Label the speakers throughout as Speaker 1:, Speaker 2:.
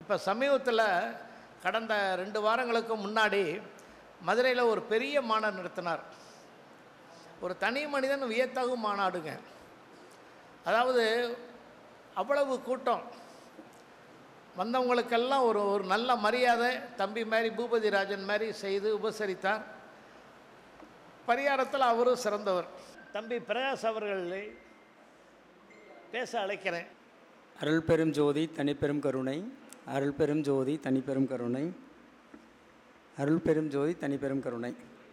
Speaker 1: இப்போ சமீபத்தில் கடந்த 2 வாரங்களுக்கு முன்னாடி மதுரையில் ஒரு பெரிய மாநாடு நடத்தினார். ஒரு தனி மனிதன் வியத்தகும் மாநாடுங்க. அதாவது அவ்வளவு கூட்டம் வந்தவங்களுக்கெல்லாம் ஒரு ஒரு நல்ல மரியாதை தம்பி மாதிரி பூபதி ராஜன் மாதிரி செய்து உபசரித்தார். பரிகாரத்தில் அவரும் சிறந்தவர். தம்பி பிரகாஷ் அவர்களை பேச அழைக்கிறேன்.
Speaker 2: அருள் பெரும் ஜோதி தனிப்பெரும் கருணை, அருள் பெரும் ஜோதி தனிப்பெரும் கருணை, அருள் பெரும் ஜோதி தனிப்பெரும் கருணை.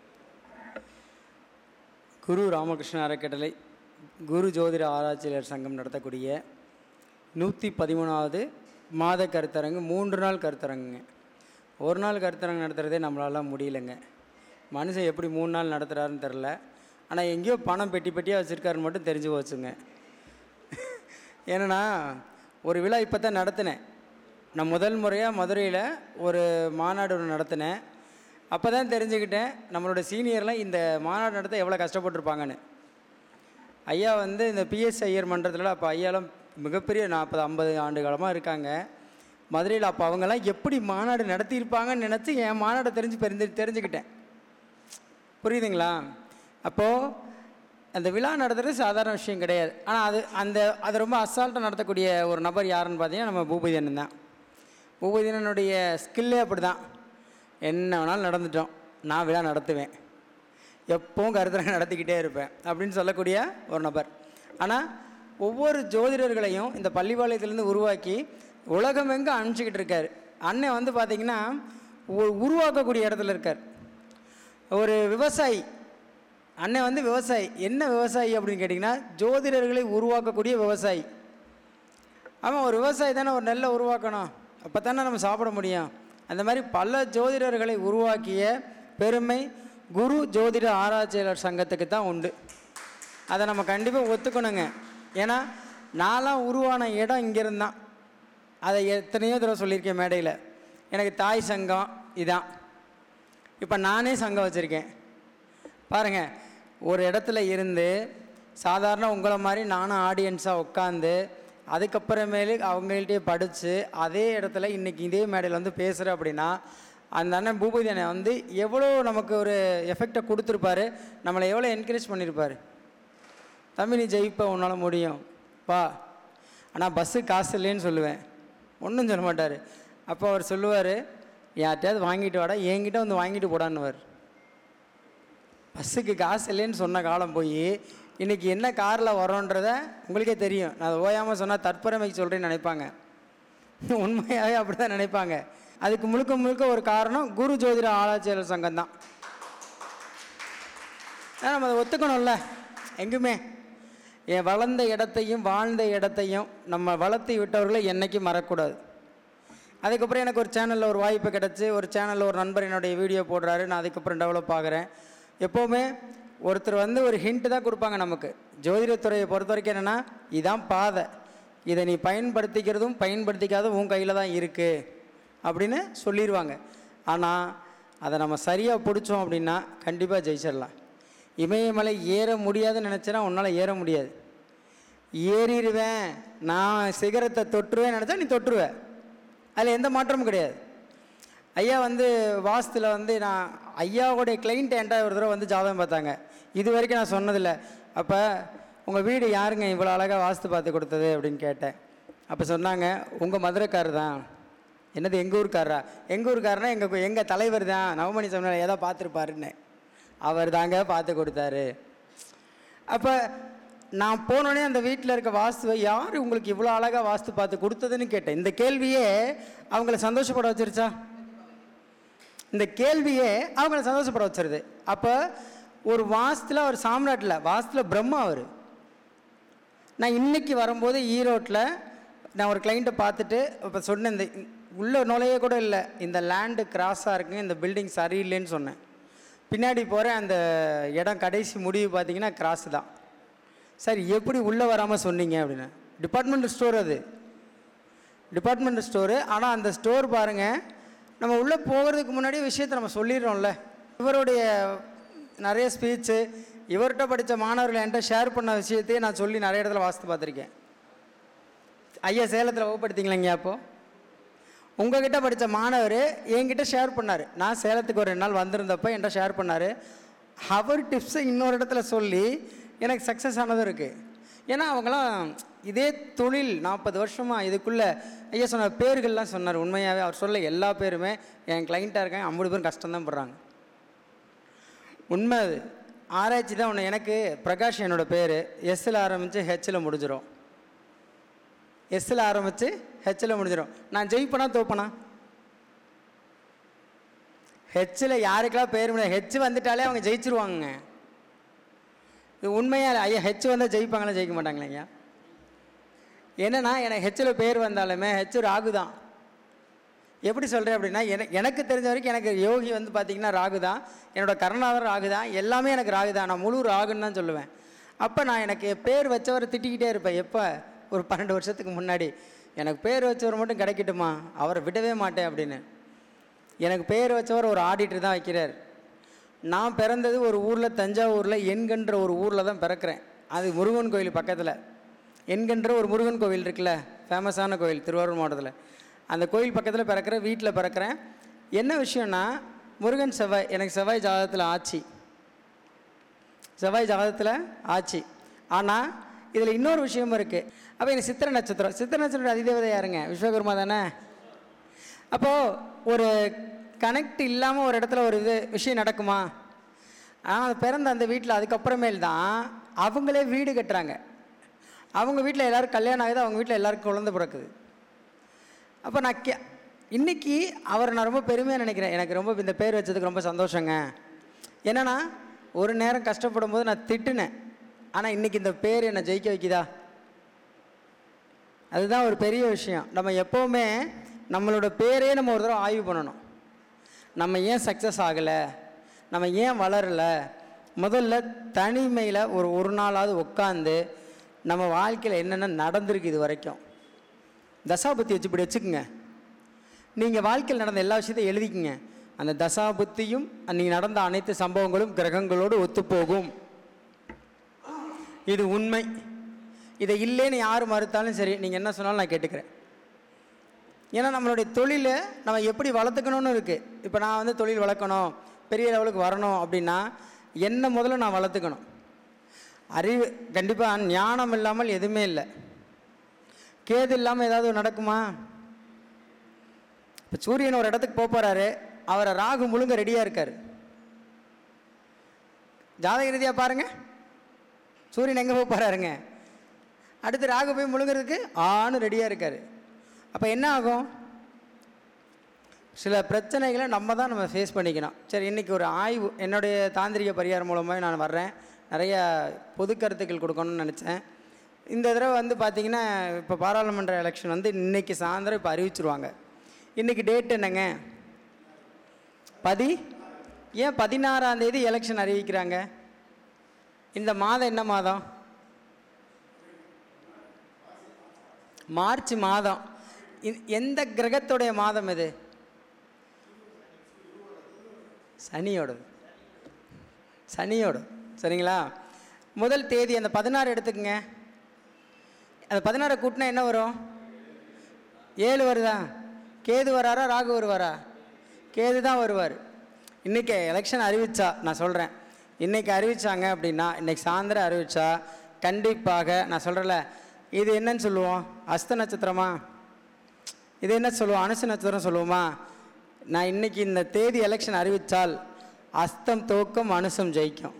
Speaker 2: குரு ராமகிருஷ்ண அறக்கட்டளை குரு ஜோதிட ஆராய்ச்சியாளர் சங்கம் நடத்தக்கூடிய 113வது மாத கருத்தரங்கு 3 நாள் கருத்தரங்குங்க. ஒரு நாள் கருத்தரங்கு நடத்துகிறதே நம்மளால முடியலைங்க. மனுஷன் எப்படி 3 நாள் நடத்துகிறாருன்னு தெரில. ஆனால் எங்கேயோ பணம் பெட்டி பெட்டியாக வச்சுருக்காருன்னு மட்டும் தெரிஞ்சு போச்சுங்க. ஏன்னா ஒரு விழா இப்போ தான் நடத்தினேன். நான் முதல் முறையாக மதுரையில் ஒரு மாநாடு ஒன்று நடத்தினேன். அப்போ தான் தெரிஞ்சுக்கிட்டேன் நம்மளோட சீனியர்லாம் இந்த மாநாடு நடத்த எவ்வளோ கஷ்டப்பட்டுருப்பாங்கன்னு. ஐயா வந்து இந்த பிஎஸ் ஐயர் மன்றத்தில் அப்போ ஐயாலாம் மிகப்பெரிய 40-50 ஆண்டு காலமாக இருக்காங்க மதுரையில். அப்போ அவங்கெல்லாம் எப்படி மாநாடு நடத்தியிருப்பாங்கன்னு நினச்சி என் மாநாடை தெரிஞ்சுக்கிட்டேன். புரியுதுங்களா? அப்போது அந்த விழா நடத்துகிறது சாதாரண விஷயம் கிடையாது. ஆனால் அது ரொம்ப அசால்ட்டாக நடத்தக்கூடிய ஒரு நபர் யாருன்னு பார்த்தீங்கன்னா நம்ம பூபதி அண்ணன் தான். பூபதி அண்ணனுடைய ஸ்கில்லே அப்படி தான். என்ன வேணாலும் நடந்துட்டோம், நான் விழா நடத்துவேன், எப்போவும் கருத்தரங்கு நடத்திக்கிட்டே இருப்பேன் அப்படின்னு சொல்லக்கூடிய ஒரு நபர். ஆனால் ஒவ்வொரு ஜோதிடர்களையும் இந்த பள்ளிப்பாளையத்துலேருந்து உருவாக்கி உலகமெங்கே அனுப்பிச்சிக்கிட்டு இருக்கார். அண்ணன் வந்து பார்த்திங்கன்னா உருவாக்கக்கூடிய இடத்துல இருக்கார். ஒரு விவசாயி அண்ணன் வந்து விவசாயி. என்ன விவசாயி அப்படின்னு கேட்டிங்கன்னா ஜோதிடர்களை உருவாக்கக்கூடிய விவசாயி. ஆமாம், ஒரு விவசாயி தானே ஒரு நெல்லை உருவாக்கணும், அப்போ தானே நம்ம சாப்பிட முடியும். அந்த மாதிரி பல ஜோதிடர்களை உருவாக்கிய பெருமை குரு ஜோதிட ஆராய்ச்சியாளர் சங்கத்துக்கு தான் உண்டு. அதை நம்ம கண்டிப்பாக ஒத்துக்கணுங்க. ஏன்னா நான்லாம் உருவான இடம் இங்கேருந்தான். அதை எத்தனையோ தடவை சொல்லியிருக்கேன் மேடையில். எனக்கு தாய் சங்கம் இதான். இப்போ நானே சங்கம் வச்சுருக்கேன் பாருங்கள். ஒரு இடத்துல இருந்து சாதாரண உங்களை மாதிரி நானும் ஆடியன்ஸாக உட்காந்து அதுக்கப்புறமேலு அவங்கள்ட்டே படித்து அதே இடத்துல இன்றைக்கி இதே மேடையில் வந்து பேசுகிறேன் அப்படின்னா அந்த அண்ணன் பூபதி அண்ணன் வந்து எவ்வளோ நமக்கு ஒரு எஃபெக்டை கொடுத்துருப்பாரு, நம்மளை எவ்வளோ என்கரேஜ் பண்ணியிருப்பார். தம்பி நீ ஜெயிப்ப, உன்னால் முடியும் பா, ஆனால் பஸ்ஸு காசு இல்லைன்னு சொல்லுவேன், ஒன்றும் சொல்ல மாட்டார். அப்போ அவர் சொல்லுவார், யார்கிட்டையாவது வாங்கிட்டு வாடா, என்கிட்ட வந்து வாங்கிட்டு போடான்னுவார். பஸ்ஸுக்கு காசு இல்லைன்னு சொன்ன காலம் போய் இன்றைக்கி என்ன காரில் வரோன்றத உங்களுக்கே தெரியும். நான் அதை ஓயாமல் சொன்னால் தற்பெருமைக்கு சொல்கிறேன்னு நினைப்பாங்க. உண்மையாகவே அப்படி தான் நினைப்பாங்க. அதுக்கு முழுக்க முழுக்க ஒரு காரணம் குரு ஜோதிட ஆராய்ச்சியாளர் சங்கம் தான். நம்ம அதை ஒத்துக்கணும்ல. எங்குமே என் வளர்ந்த இடத்தையும் வாழ்ந்த இடத்தையும் நம்ம வளர்த்தி விட்டவர்களை என்றைக்கும் மறக்கக்கூடாது. அதுக்கப்புறம் எனக்கு ஒரு சேனலில் ஒரு வாய்ப்பு கிடச்சி, ஒரு சேனலில் ஒரு நண்பர் என்னுடைய வீடியோ போடுறாரு, நான் அதுக்கப்புறம் டெவலப் ஆகிறேன். எப்போவுமே ஒருத்தர் வந்து ஒரு ஹிண்ட்டு தான் கொடுப்பாங்க நமக்கு. ஜோதிடத்துறையை பொறுத்த வரைக்கும் என்னென்னா இதான் பாதை, இதை நீ பயன்படுத்திக்கிறதும் பயன்படுத்திக்காதும் உன் கையில் தான் இருக்குது அப்படின்னு சொல்லிடுவாங்க. ஆனால் அதை நம்ம சரியாக பிடிச்சோம் அப்படின்னா கண்டிப்பாக ஜெயிச்சிடலாம். இமயமலை ஏற முடியாதுன்னு நினச்சேன்னா உன்னால் ஏற முடியாது. ஏறிடுவேன், நான் சிகரத்தை தொட்டுருவேன் நினச்சா நீ தொட்டுருவேன். அதில் எந்த மாற்றமும் கிடையாது. ஐயா வந்து வாஸ்துவில் வந்து நான் ஐயாவுடைய கிளைண்ட்டை என்கிட்ட ஒரு தடவை வந்து ஜாதகம் பார்த்தாங்க. இது வரைக்கும் நான் சொன்னதில்லை. அப்போ உங்கள் வீடு யாருங்க இவ்வளோ அழகாக வாஸ்து பார்த்து கொடுத்தது அப்படின்னு கேட்டேன். அப்போ சொன்னாங்க, உங்கள் மதுரைக்காரர் தான். என்னது எங்கள் ஊருக்காரரா? எங்கள் ஊருக்காரனா எங்கள் தலைவர் தான், நவமணி சமையல் ஏதோ பார்த்துருப்பாருன்னு. அவர் தாங்க பார்த்து கொடுத்தாரு. அப்போ நான் போனோடனே அந்த வீட்டில் இருக்க வாஸ்துவை யார் உங்களுக்கு இவ்வளோ அழகாக வாஸ்து பார்த்து கொடுத்ததுன்னு கேட்டேன். இந்த கேள்வியே அவங்கள சந்தோஷப்பட வச்சிருச்சா? இந்த கேள்வியே அவங்கள சந்தோஷப்பட வச்சிருது. அப்போ ஒரு வாஸ்துல ஒரு சாம்ராட்டில் வாஸ்துல பிரம்மா அவர். நான் இன்றைக்கி வரும்போது ஈரோட்டில் நான் ஒரு கிளைண்ட்டை பார்த்துட்டு இப்போ சொன்னேன், இந்த உள்ள நுழைய கூட இல்லை, இந்த லேண்டு கிராஸாக இருக்குங்க, இந்த பில்டிங் சரியில்லைன்னு சொன்னேன். பின்னாடி போகிறேன், அந்த இடம் கடைசி முடிவு பார்த்திங்கன்னா கிராஸு தான். சரி எப்படி உள்ளே வராமல் சொன்னீங்க அப்படின்னு. டிபார்ட்மெண்ட் ஸ்டோர், அது டிபார்ட்மெண்ட் ஸ்டோரு. ஆனால் அந்த ஸ்டோர் பாருங்கள், நம்ம உள்ளே போகிறதுக்கு முன்னாடி விஷயத்தை நம்ம சொல்லிடுறோம்ல. இவருடைய நிறைய ஸ்பீச்சு, இவர்கிட்ட படித்த மாணவர்கள் என்கிட்ட ஷேர் பண்ண விஷயத்தையே நான் சொல்லி நிறைய இடத்துல வாஸ்து பார்த்துருக்கேன். ஐயா சேலத்தில் வகுப்படுத்திங்களேங்க. அப்போது உங்ககிட்ட படித்த மாணவர் என்கிட்ட ஷேர் பண்ணார். நான் சேலத்துக்கு ஒரு 2 நாள் வந்திருந்தப்போ என்கிட்ட ஷேர் பண்ணார். அவர் டிப்ஸை இன்னொரு இடத்துல சொல்லி எனக்கு சக்ஸஸ் ஆனதும் இருக்குது. ஏன்னா அவங்களாம் இதே தொழில் 40 வருஷமாக இதுக்குள்ளே ஐயா சொன்ன பேர்கள்லாம் சொன்னார். உண்மையாகவே அவர் சொல்ல எல்லா பேருமே என் கிளைண்ட்டாக இருக்காங்க. 50 பேரும் கஷ்டம்தான் படுறாங்க. உண்மை அது. ஆராய்ச்சி தான் ஒன்று. எனக்கு பிரகாஷ் என்னோடய பேர். எஸ்ஸில் ஆரம்பித்து ஹெச்சில் முடிஞ்சிடும். எஸ்ஸில் ஆரம்பித்து ஹெச்சில் முடிஞ்சிடும். நான் ஜெயிப்பனா தோப்பனா? ஹெச்சில் யாருக்கெல்லாம் பேர் முடியாது. ஹெச் வந்துட்டாலே அவங்க ஜெயிச்சிருவாங்க. இது உண்மையாக ஐயா ஹெச் வந்தால் ஜெயிப்பாங்களா ஜெயிக்க மாட்டாங்களா ஐயா? என்னென்னா எனக்கு ஹெச்சில் பேர் வந்தாலுமே ஹெச் ராகு தான். எப்படி சொல்கிறேன் அப்படின்னா எனக்கு தெரிஞ்ச வரைக்கும் எனக்கு யோகி வந்து பார்த்திங்கன்னா ராகு தான். என்னோடய கருணாதர் ராகு தான். எல்லாமே எனக்கு ராகு தான். நான் முழு ராகுன்னு தான் சொல்லுவேன். அப்போ நான் எனக்கு பேர் வச்சவரை திட்டிக்கிட்டே இருப்பேன். எப்போ ஒரு 12 வருஷத்துக்கு முன்னாடி எனக்கு பேர் வச்சவர் மட்டும் கிடைக்கட்டுமா, அவரை விடவே மாட்டேன் அப்படின்னு. எனக்கு பேர் வச்சவர் ஒரு ஆடிட்டர் தான் வைக்கிறார். நான் பிறந்தது ஒரு ஊரில், தஞ்சாவூரில் எண்கன்ற ஒரு ஊரில் தான் பிறக்கிறேன். அது முருகன் கோயில் பக்கத்தில். எண்கன்ற ஒரு முருகன் கோவில் இருக்குல்ல, ஃபேமஸான கோயில் திருவாரூர் மாவட்டத்தில். அந்த கோயில் பக்கத்தில் பிறக்கிற வீட்டில் பிறக்கிறேன். என்ன விஷயம்னா முருகன் செவ்வாய், எனக்கு செவ்வாய் ஜாதகத்தில் ஆட்சி. செவ்வாய் ஜாதகத்தில் ஆட்சி. ஆனால் இதில் இன்னொரு விஷயமும் இருக்குது. அப்போ எனக்கு சித்திரை நட்சத்திரம். சித்திரை நட்சத்திரம் அதிதேவதை யாருங்க? விஸ்வகர்மா தானே. அப்போது ஒரு கனெக்ட் இல்லாமல் ஒரு இடத்துல ஒரு விஷயம் நடக்குமா? ஆனால் பிறந்த அந்த வீட்டில் அதுக்கப்புறமேல் தான் அவங்களே வீடு கட்டுறாங்க. அவங்க வீட்டில் எல்லோரும் கல்யாணம் ஆகுது, அவங்க வீட்டில் எல்லாருக்கும் குழந்தை பிறக்குது. அப்போ நான் இன்றைக்கி அவரை நான் ரொம்ப பெருமையாக நினைக்கிறேன். எனக்கு ரொம்ப இந்த பேர் வச்சதுக்கு ரொம்ப சந்தோஷங்க. என்னென்னா ஒரு நேரம் கஷ்டப்படும் போது நான் திட்டுனேன். ஆனால் இன்றைக்கி இந்த பேர் என்னை ஜெயிக்க வைக்குதா? அதுதான் ஒரு பெரிய விஷயம். நம்ம எப்போவுமே நம்மளோட பேரே நம்ம ஒரு தடவை ஆய்வு பண்ணணும். நம்ம ஏன் சக்ஸஸ் ஆகலை, நம்ம ஏன் வளரலை, முதல்ல தனிமையில் ஒரு நாளாவது உட்காந்து நம்ம வாழ்க்கையில் என்னென்ன நடந்திருக்கு இது வரைக்கும் தசாபுத்தி வச்சு இப்படி வச்சுக்குங்க. நீங்கள் வாழ்க்கையில் நடந்த எல்லா விஷயத்தையும் எழுதிக்குங்க. அந்த தசாபுத்தியும் நீங்கள் நடந்த அனைத்து சம்பவங்களும் கிரகங்களோடு ஒத்துப்போகும். இது உண்மை. இதை இல்லைன்னு யார் மறுத்தாலும் சரி, நீங்கள் என்ன சொன்னாலும் நான் கேட்டுக்கிறேன். ஏன்னா நம்மளுடைய தொழிலை நம்ம எப்படி வளர்த்துக்கணும்னு இருக்குது. இப்போ நான் வந்து தொழில் வளர்க்கணும், பெரிய லெவலுக்கு வரணும் அப்படின்னா என்ன முதல்ல நான் வளர்த்துக்கணும். அறிவு கண்டிப்பாக, ஞானம் இல்லாமல் எதுவுமே இல்லை. கேது இல்லாமல் ஏதாவது நடக்குமா? இப்போ சூரியன் ஒரு இடத்துக்கு போகிறாரு, அவரை ராகு முழுங்க ரெடியாக இருக்கார். ஜாதக ரீதியாக பாருங்கள், சூரியன் எங்கே போகிறாருங்க, அடுத்து ராகு போய் முழுங்கிறதுக்கு ஆணும் ரெடியாக இருக்கார். அப்போ என்ன ஆகும்? சில பிரச்சனைகளை நம்ம ஃபேஸ் பண்ணிக்கணும். சரி, இன்றைக்கி ஒரு ஆய்வு என்னுடைய தாந்திரிக பரிகாரம் மூலமாக நான் வர்றேன். நிறையா பொது கருத்துக்கள் கொடுக்கணும்னு நினச்சேன். இந்த தடவை வந்து பார்த்திங்கன்னா இப்போ பாராளுமன்ற எலெக்ஷன் வந்து இன்றைக்கி சாயந்தரம் இப்போ அறிவிச்சிருவாங்க. இன்றைக்கி டேட் என்னங்க? ஏன் 16ஆம் தேதி எலெக்ஷன் அறிவிக்கிறாங்க? இந்த மாதம் என்ன மாதம்? மார்ச் மாதம். எந்த கிரகத்துடைய மாதம் இது? சனியோடு. சரிங்களா? முதல் தேதி அந்த 16 எடுத்துக்கங்க. அந்த 16 கூட்டினா என்ன வரும்? 7 வருதா? கேது வராரா ராகு வருவாரா? கேது தான் வருவார். இன்றைக்கி எலெக்ஷன் அறிவித்தா, நான் சொல்கிறேன், இன்றைக்கி அறிவித்தாங்க அப்படின்னா, இன்றைக்கி சாயந்தரம் அறிவித்தா கண்டிப்பாக நான் சொல்கிறேன்ல, இது என்னன்னு சொல்லுவோம்? அஸ்த நட்சத்திரமா? இது என்ன சொல்லுவோம்? அனுச நட்சத்திரம் சொல்லுவோமா? நான் இன்றைக்கி இந்த தேதி எலெக்ஷன் அறிவித்தால் அஸ்தம் தோக்கம், அனுசம் ஜெயிக்கும்.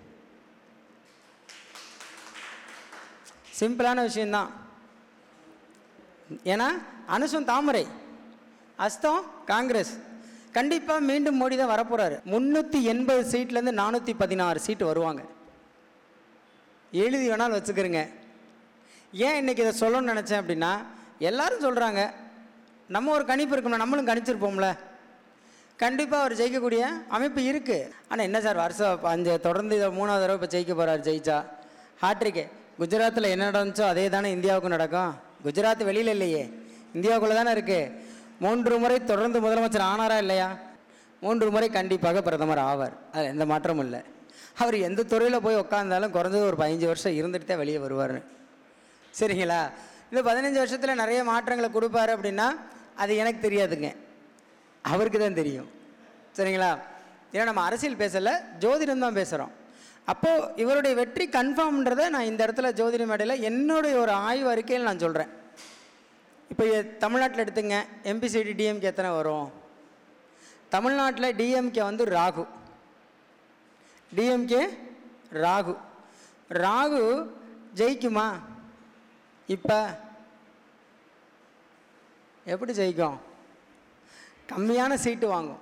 Speaker 2: சிம்பிளான விஷயந்தான். ஏன்னா அனுசம் தாமரை, அஸ்தம் காங்கிரஸ். கண்டிப்பாக மீண்டும் மோடி தான் வரப்போகிறாரு. 380 சீட்லேருந்து 416 சீட்டு வருவாங்க. எழுதி வேணாலும் வச்சுக்கிறேங்க. ஏன் இன்றைக்கி இதை சொல்லணும்னு நினச்சேன் அப்படின்னா, எல்லோரும் சொல்கிறாங்க, நம்ம ஒரு கணிப்பு இருக்கணும், நம்மளும் கணிச்சிருப்போம்ல. கண்டிப்பாக அவர் ஜெயிக்கக்கூடிய அமைப்பு இருக்குது. ஆனால் என்ன சார், வருஷம் 5 தொடர்ந்து இதை 3வது தடவை இப்போ ஜெயிக்க போகிறார். ஜெயிச்சா ஹாட்ரிக்கு. குஜராத்தில் என்ன நடந்துச்சோ அதே தானே இந்தியாவுக்கும் நடக்கும். குஜராத் வெளியில் இல்லையே, இந்தியாவுக்குள்ளே தானே இருக்குது. 3 முறை தொடர்ந்து முதலமைச்சர் ஆனாரா இல்லையா? 3 முறை கண்டிப்பாக பிரதமர் ஆவார். அது எந்த மாற்றமும் இல்லை. அவர் எந்த துறையில் போய் உட்காந்தாலும் குறைஞ்சது ஒரு 15 வருஷம் இருந்துட்டு தான் வெளியே வருவார். சரிங்களா? இந்த 15 வருஷத்தில் நிறைய மாற்றங்களை கொடுப்பாரு அப்படின்னா அது எனக்கு தெரியாதுங்க. அவருக்கு தான் தெரியும். சரிங்களா? ஏன்னா நம்ம அரசியல் பேசலை, ஜோதிடம் தான் பேசுகிறோம். அப்போது இவருடைய வெற்றி கன்ஃபார்ம்ன்றதை நான் இந்த இடத்துல ஜோதிட மேடையில் என்னுடைய ஒரு ஆய்வு அறிக்கையில் நான் சொல்கிறேன். இப்போ தமிழ்நாட்டில் எடுத்துங்க, எம்பி சீட்டு டிஎம்கே எத்தனை வரும்? தமிழ்நாட்டில் டிஎம்கே வந்து ராகு, டிஎம்கே ராகு. ராகு ஜெயிக்குமா? இப்போ எப்படி ஜெயிக்கும்? கம்மியான சீட்டு வாங்கும்,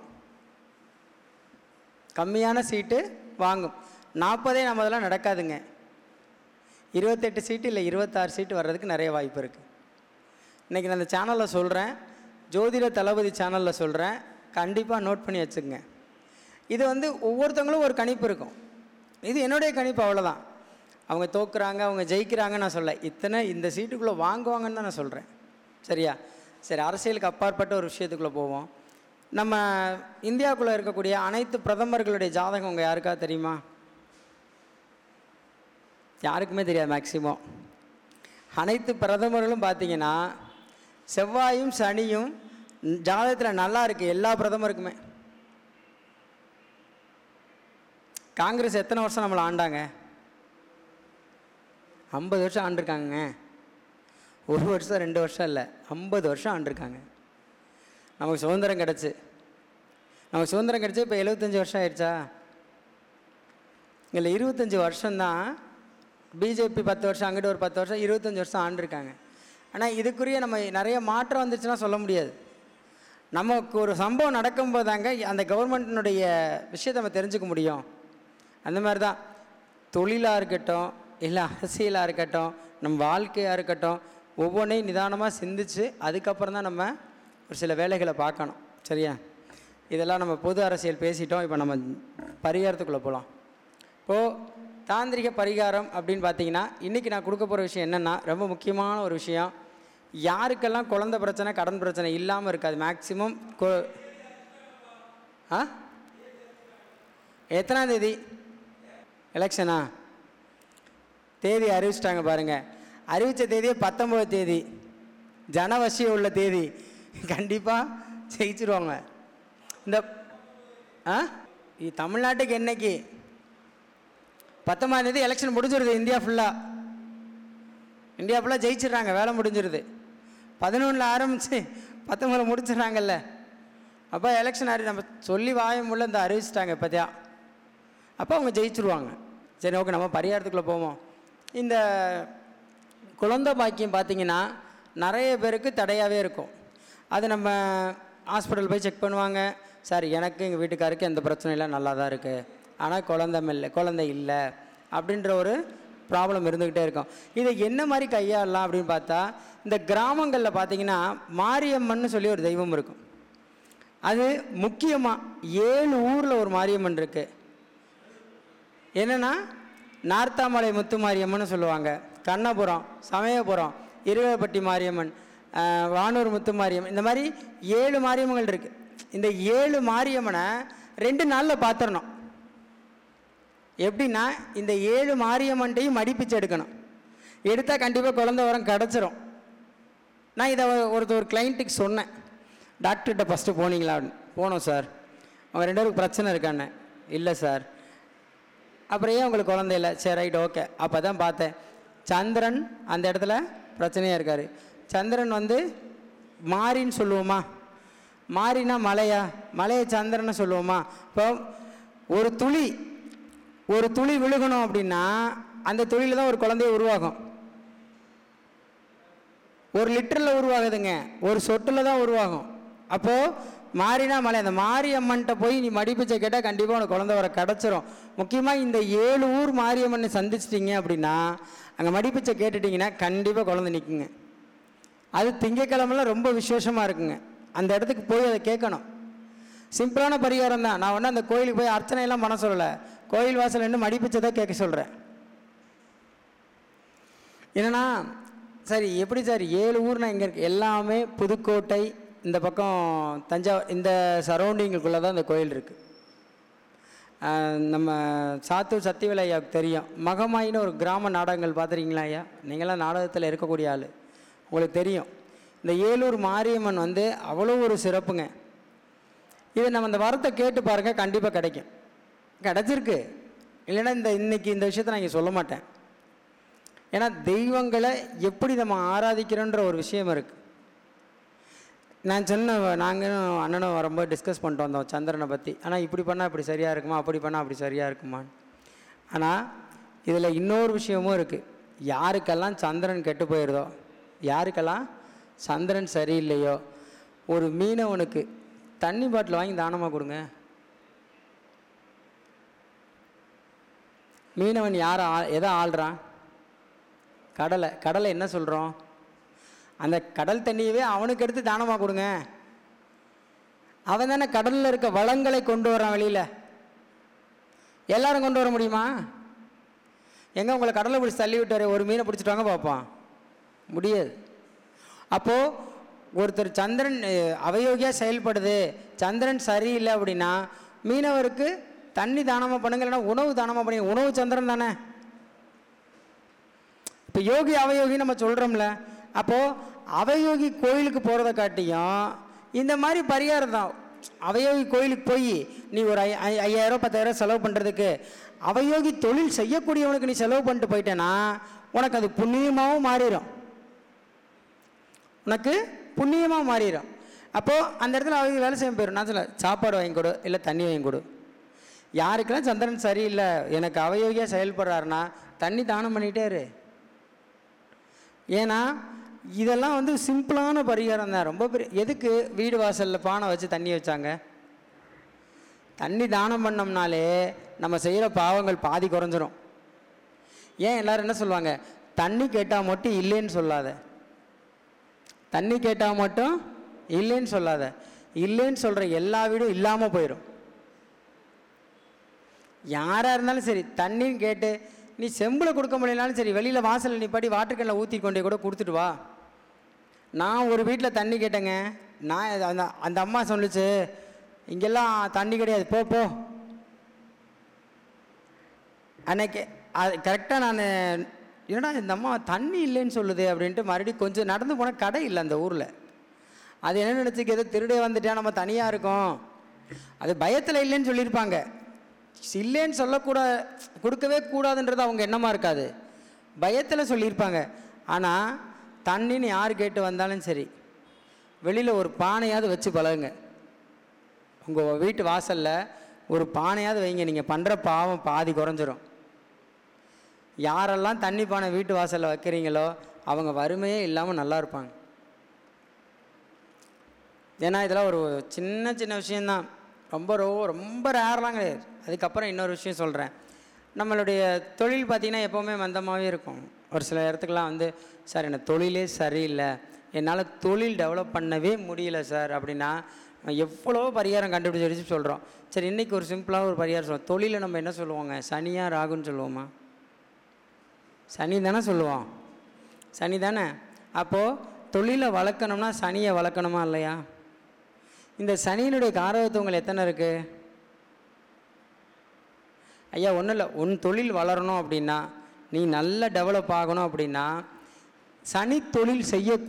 Speaker 2: கம்மியான சீட்டு வாங்கும். 40 நம்மதெல்லாம் நடக்காதுங்க. 28 சீட்டு இல்லை 26 சீட்டு வர்றதுக்கு நிறைய வாய்ப்பு இருக்குது. இன்றைக்கி நான் இந்த சேனலில் சொல்கிறேன், ஜோதிட தளபதி சேனலில் சொல்கிறேன், கண்டிப்பாக நோட் பண்ணி வச்சுக்கோங்க. இது வந்து ஒவ்வொருத்தவங்களும் ஒரு கணிப்பு இருக்கும். இது என்னுடைய கணிப்பு, அவ்வளோதான். அவங்க தோக்குறாங்க, அவங்க ஜெயிக்கிறாங்க நான் சொல்ல, இந்த சீட்டுக்குள்ளே வாங்குவாங்கன்னு தான் நான் சொல்கிறேன். சரியா? சரி, அரசியலுக்கு அப்பாற்பட்ட ஒரு விஷயத்துக்குள்ளே போவோம். நம்ம இந்தியாவுக்குள்ளே இருக்கக்கூடிய அனைத்து பிரதமர்களுடைய ஜாதகம் உங்கள் யாருக்காவது தெரியுமா? யாருக்குமே தெரியாது மேக்சிமம். அனைத்து பிரதமர்களும் பார்த்தீங்கன்னா செவ்வாயும் சனியும் ஜாதகத்தில் நல்லா இருக்குது எல்லா பிரதமருக்குமே. காங்கிரஸ் எத்தனை வருஷம் நம்மளை ஆண்டாங்க? 50 வருஷம் ஆண்டிருக்காங்க. 1 வருஷம் 2 வருஷம் இல்லை, 50 வருஷம் ஆண்டிருக்காங்க. நமக்கு சுதந்திரம் கிடச்சி இப்போ 75 வருஷம் ஆயிடுச்சா? இதில் 25 வருஷம்தான் பிஜேபி 10 வருஷம், அங்கிட்ட ஒரு 10 வருஷம், 25 வருஷம் ஆண்டிருக்காங்க. ஆனால் இதுக்குரிய நம்ம நிறைய மாற்றம் வந்துச்சுன்னா சொல்ல முடியாது. நமக்கு ஒரு சம்பவம் நடக்கும்போது தாங்க அந்த கவர்மெண்ட்டினுடைய விஷயத்தை நம்ம தெரிஞ்சுக்க முடியும். அந்த மாதிரி தான் தொழிலாக இருக்கட்டும், இல்லை அரசியலாக இருக்கட்டும், நம்ம வாழ்க்கையாக இருக்கட்டும், ஒவ்வொன்றையும் நிதானமாக சிந்திச்சு அதுக்கப்புறம் தான் நம்ம ஒரு சில வேலைகளை பார்க்கணும். சரியா? இதெல்லாம் நம்ம பொது அரசியல் பேசிட்டோம். இப்போ நம்ம பரிகாரத்துக்குள்ளே போகலாம். இப்போது தாந்திரிக பரிகாரம் அப்படின்னு பார்த்தீங்கன்னா இன்றைக்கி நான் கொடுக்க போகிற விஷயம் என்னென்னா, ரொம்ப முக்கியமான ஒரு விஷயம். யாருக்கெல்லாம் குழந்தை பிரச்சனை, கடன் பிரச்சனை இல்லாமல் இருக்காது மேக்சிமம். எத்தனாம் தேதி எலெக்ஷனா? தேதி அறிவிச்சிட்டாங்க பாருங்கள். அறிவித்த தேதியே 19 தேதி, ஜனவசியம் உள்ள தேதி. கண்டிப்பாக ஜெயிச்சிருவாங்க. இந்த தமிழ்நாட்டுக்கு என்னைக்கு 19ஆம் தேதி எலெக்ஷன் முடிஞ்சிருது. இந்தியா ஃபுல்லாக ஜெயிச்சிடுறாங்க, வேலை முடிஞ்சிருது. 11 ஆரம்பித்து 19 முடிச்சிடுறாங்கல்ல. அப்போ எலெக்ஷன் நம்ம சொல்லி வாயமுள்ள இந்த அறிவிச்சிட்டாங்க இப்போதையா. அப்போ அவங்க ஜெயிச்சிருவாங்க. சரி, ஓகே, நம்ம பரிகாரத்துக்குள்ளே போவோம். இந்த குழந்தை பாக்கியம் பார்த்திங்கன்னா நிறைய பேருக்கு தடையாகவே இருக்கும். அது நம்ம ஹாஸ்பிட்டல் போய் செக் பண்ணுவாங்க. சார், எனக்கு எங்கள் வீட்டுக்காருக்கு எந்த பிரச்சனையும் இல்லை, நல்லா தான் இருக்குது, ஆனால் குழந்தை இல்லை அப்படின்ற ஒரு ப்ராப்ளம் இருந்துக்கிட்டே இருக்கும். இதை என்ன மாதிரி கையாளலாம் அப்படின்னு பார்த்தா, இந்த கிராமங்களில் பார்த்திங்கன்னா மாரியம்மன் சொல்லி ஒரு தெய்வம் இருக்கும். அது முக்கியமாக 7 ஊரில் ஒரு மாரியம்மன் இருக்குது. என்னென்னா நார்த்தாமலை முத்து மாரியம்மன் சொல்லுவாங்க, கண்ணபுரம், சமயபுரம், இருவேப்பட்டி மாரியம்மன், வானூர் முத்து மாரியம்மன், இந்த மாதிரி 7 மாரியம்மன்கள் இருக்குது. இந்த 7 மாரியம்மனை 2 நாளில் பார்த்துடணும். எப்படின்னா இந்த 7 மாரியம்மன்ட்டையும் மடிப்பிச்சு எடுக்கணும். எடுத்தால் கண்டிப்பாக குழந்தை வரம் கிடச்சிரும். நான் இதை ஒரு கிளைண்ட்டுக்கு சொன்னேன், டாக்டர்கிட்ட ஃபஸ்ட்டு போனீங்களா அப்படின்னு. போனோம் சார். அவங்க 2 பேருக்கு பிரச்சனை இருக்கான்னு. இல்லை சார். அப்புறம் ஏன் உங்களுக்கு குழந்தை இல்லை? சரி, ரைட், ஓகே. அப்போ தான் பார்த்தேன், சந்திரன் அந்த இடத்துல பிரச்சனையாக இருக்கார். சந்திரன் வந்து மாரின்னு சொல்லுவோமா? மாரினா மலையை சந்திரன்னு சொல்லுவோமா? இப்போ ஒரு துளி விழுகணும் அப்படின்னா அந்த துளியில் தான் ஒரு குழந்தைய உருவாகும். 1 லிட்டரில் உருவாகுதுங்க, ஒரு சொட்டில் தான் உருவாகும். அப்போது மாரினா மலை, அந்த மாரியம்மன்ட்ட போய் நீ மடிப்பிச்சை கேட்டால் கண்டிப்பாக உனக்கு குழந்தை வர கிடச்சிரும். முக்கியமாக இந்த 7 ஊர் மாரியம்மனை சந்திச்சிட்டிங்க அப்படின்னா, அங்கே மடிப்பிச்சை கேட்டுட்டிங்கன்னா கண்டிப்பாக குழந்தை நிற்குங்க. அது திங்கக்கிழமெல்லாம் ரொம்ப விசேஷமாக இருக்குங்க. அந்த இடத்துக்கு போய் அதை கேட்கணும். சிம்பிளான பரிகாரம் தான். நான் அந்த கோயிலுக்கு போய் அர்ச்சனையெல்லாம் பண்ண சொல்லலை, கோயில் வாசல் நின்று மடிப்பிச்சை தான் கேட்க சொல்கிறேன். என்னன்னா, சரி எப்படி சார் 7 ஊர்னா எங்கே இருக்குது? எல்லாமே புதுக்கோட்டை, இந்த பக்கம் தஞ்சாவூர், இந்த சரௌண்டிங்குக்குள்ளே தான் இந்த கோயில் இருக்குது. நம்ம சாத்தூர் சத்தியவேல் ஐயாவுக்கு தெரியும், மகமாயின்னு ஒரு கிராம நாடகங்கள் பார்த்துருக்கீங்களா ஐயா? நீங்களாம் நாடகத்தில் இருக்கக்கூடிய ஆள், உங்களுக்கு தெரியும். இந்த 7 மாரியம்மன் அவ்வளோ ஒரு சிறப்புங்க. இதை நம்ம அந்த வரத்தை கேட்டு பாருங்கள், கண்டிப்பாக கிடைக்கும். கிடச்சிருக்கு. இல்லைன்னா இன்னைக்கு இந்த விஷயத்தை நான் இங்கே சொல்ல மாட்டேன். ஏன்னா தெய்வங்களை எப்படி நம்ம ஆராதிக்கிறோன்ற ஒரு விஷயம் இருக்குது. நான் நாங்களும் அண்ணனும் வரும்போது டிஸ்கஸ் பண்ணிட்டு வந்தோம் சந்திரனை பற்றி. ஆனால் இப்படி பண்ணால் இப்படி சரியாக இருக்குமா, அப்படி பண்ணால் அப்படி சரியாக இருக்குமான்னு. ஆனால் இதில் இன்னொரு விஷயமும் இருக்குது. யாருக்கெல்லாம் சந்திரன் கெட்டு போயிடுதோ, யாருக்கெல்லாம் சந்திரன் சரியில்லையோ, ஒரு மீனவனுக்கு தண்ணி பாட்டில் வாங்கி தானமாக கொடுங்க. மீனவன் யாரை எதை ஆள்றான்? கடலை என்ன சொல்கிறோம்? அந்த கடல் தண்ணியவே அவனுக்கு எடுத்து தானமாக கொடுங்க. அவன் தானே கடலில் இருக்க வளங்களை கொண்டு வரான் வெளியில். எல்லாரும் கொண்டு வர முடியுமா? எங்கே உங்களை கடலை பிடிச்சி தள்ளி விட்டாரு, ஒரு மீனை பிடிச்சிட்டு வாங்க பார்ப்பான், முடியாது. அப்போது ஒருத்தர் சந்திரன் அவயோகியாக செயல்படுது, சந்திரன் சரியில்லை அப்படின்னா மீனவருக்கு தண்ணி தானமாக பண்ணுங்க, இல்லைன்னா உணவு தானமாக பண்ணுங்க. உணவு சந்திரன் தானே. இப்போ யோகி அவயோகி நம்ம சொல்கிறோம்ல, அப்போது அவயோகி கோயிலுக்கு போகிறத காட்டியும் இந்த மாதிரி பரிகாரம் தான். அவயோகி கோயிலுக்கு போய் நீ ஒரு 5000 10,000 செலவு பண்ணுறதுக்கு அவயோகி தொழில் செய்யக்கூடியவனுக்கு நீ செலவு பண்ணிட்டு போயிட்டேன்னா உனக்கு அது புண்ணியமாகவும் மாறிடும். உனக்கு புண்ணியமாக மாறிடும். அப்போது அந்த இடத்துல அவங்க வேலை செய்ய போயிடும். நான் சொல்ல சாப்பாடு வாங்கி கொடு, இல்லை தண்ணி வாங்கி கொடு. யாருக்கெல்லாம் சந்திரன் சரியில்லை, எனக்கு அவயோகியாக செயல்படுறாருன்னா தண்ணி தானம் பண்ணிகிட்டே இரு. ஏன்னா இதெல்லாம் சிம்பிளான பரிகாரம் தான். ரொம்ப பெரிய எதுக்கு வீடு வாசலில் பானை வச்சு தண்ணி வச்சாங்க? தண்ணி தானம் பண்ணோம்னாலே நம்ம செய்கிற பாவங்கள் பாதி குறைஞ்சிரும். ஏன் எல்லோரும் என்ன சொல்லுவாங்க? தண்ணி கேட்டால் மட்டும் இல்லைன்னு சொல்லாத, தண்ணி கேட்டால் மட்டும் இல்லைன்னு சொல்லாத. இல்லைன்னு சொல்கிற எல்லா வீடும் இல்லாமல் போயிடும். யாராக இருந்தாலும் சரி, தண்ணின்னு கேட்டு நீ செம்பில் கொடுக்க முடியலனாலும் சரி, வெளியில் வாசலில் நீ படி வாட்டர் கேனில் ஊற்றி கொண்டே கூட கொடுத்துட்டு வா. நான் ஒரு வீட்டில் தண்ணி கேட்டேங்க. நான் அந்த அம்மா சொல்லிச்சு, இங்கெல்லாம் தண்ணி கிடையாது, போ போ. அன்னைக்கு அது கரெக்டாக நான் என்னடா இந்த அம்மா தண்ணி இல்லைன்னு சொல்லுது அப்படின்ட்டு மறுபடியும் கொஞ்சம் நடந்து போனால் கடை இல்லை அந்த ஊரில். அது என்ன நினச்சிக்கு, ஏதோ திருடே வந்துட்டா நம்ம தனியாக இருக்கோம், அது பயத்தில் இல்லைன்னு சொல்லியிருப்பாங்க. இல்லைன்னு கொடுக்கவே கூடாதுன்றது அவங்க எண்ணமாக இருக்காது, பயத்தில் சொல்லியிருப்பாங்க. ஆனால் தண்ணின்னு யார் கேட்டு வந்தாலும் சரி, வெளியில் ஒரு பானையாவது வச்சு பழகுங்க. உங்கள் வீட்டு வாசலில் ஒரு பானையாவது வைங்க. நீங்கள் பண்ணுற பாவம் பாதி குறைஞ்சிரும். யாரெல்லாம் தண்ணி பானை வீட்டு வாசலில் வைக்கிறீங்களோ அவங்க வறுமையே இல்லாமல் நல்லா இருப்பாங்க. ஏன்னா இதெல்லாம் ஒரு சின்ன சின்ன விஷயந்தான், ரொம்ப ரொம்ப ரேர்லாம் கிடையாது. அதுக்கப்புறம் இன்னொரு விஷயம் சொல்கிறேன். நம்மளுடைய தொழில் பார்த்திங்கன்னா எப்போவுமே மந்தமாகவே இருக்கும். ஒரு சில இடத்துக்குலாம் சார் எனக்கு தொழிலே சரியில்லை, என்னால் தொழில் டெவலப் பண்ணவே முடியல சார் அப்படின்னா எவ்வளோ பரிகாரம் கண்டுபிடிச்சி சொல்கிறோம். சரி, இன்றைக்கி ஒரு சிம்பிளாக ஒரு பரிகாரம் சொல்லுவோம். தொழிலை நம்ம என்ன சொல்லுவோங்க? சனியா ராகுன்னு சொல்லுவோமா? சனி தானே சொல்லுவோம், சனி தானே. அப்போது தொழிலை வளர்க்கணும்னா சனியை வளர்க்கணுமா இல்லையா? இந்த சனியினுடைய காரகத்துவங்கள் எத்தனை இருக்குது ஐயா? ஒன்றும் இல்லை. உன் தொழில் வளரணும் அப்படின்னா, நீ நல்லா டெவலப் ஆகணும் அப்படின்னா, சனி தொழில்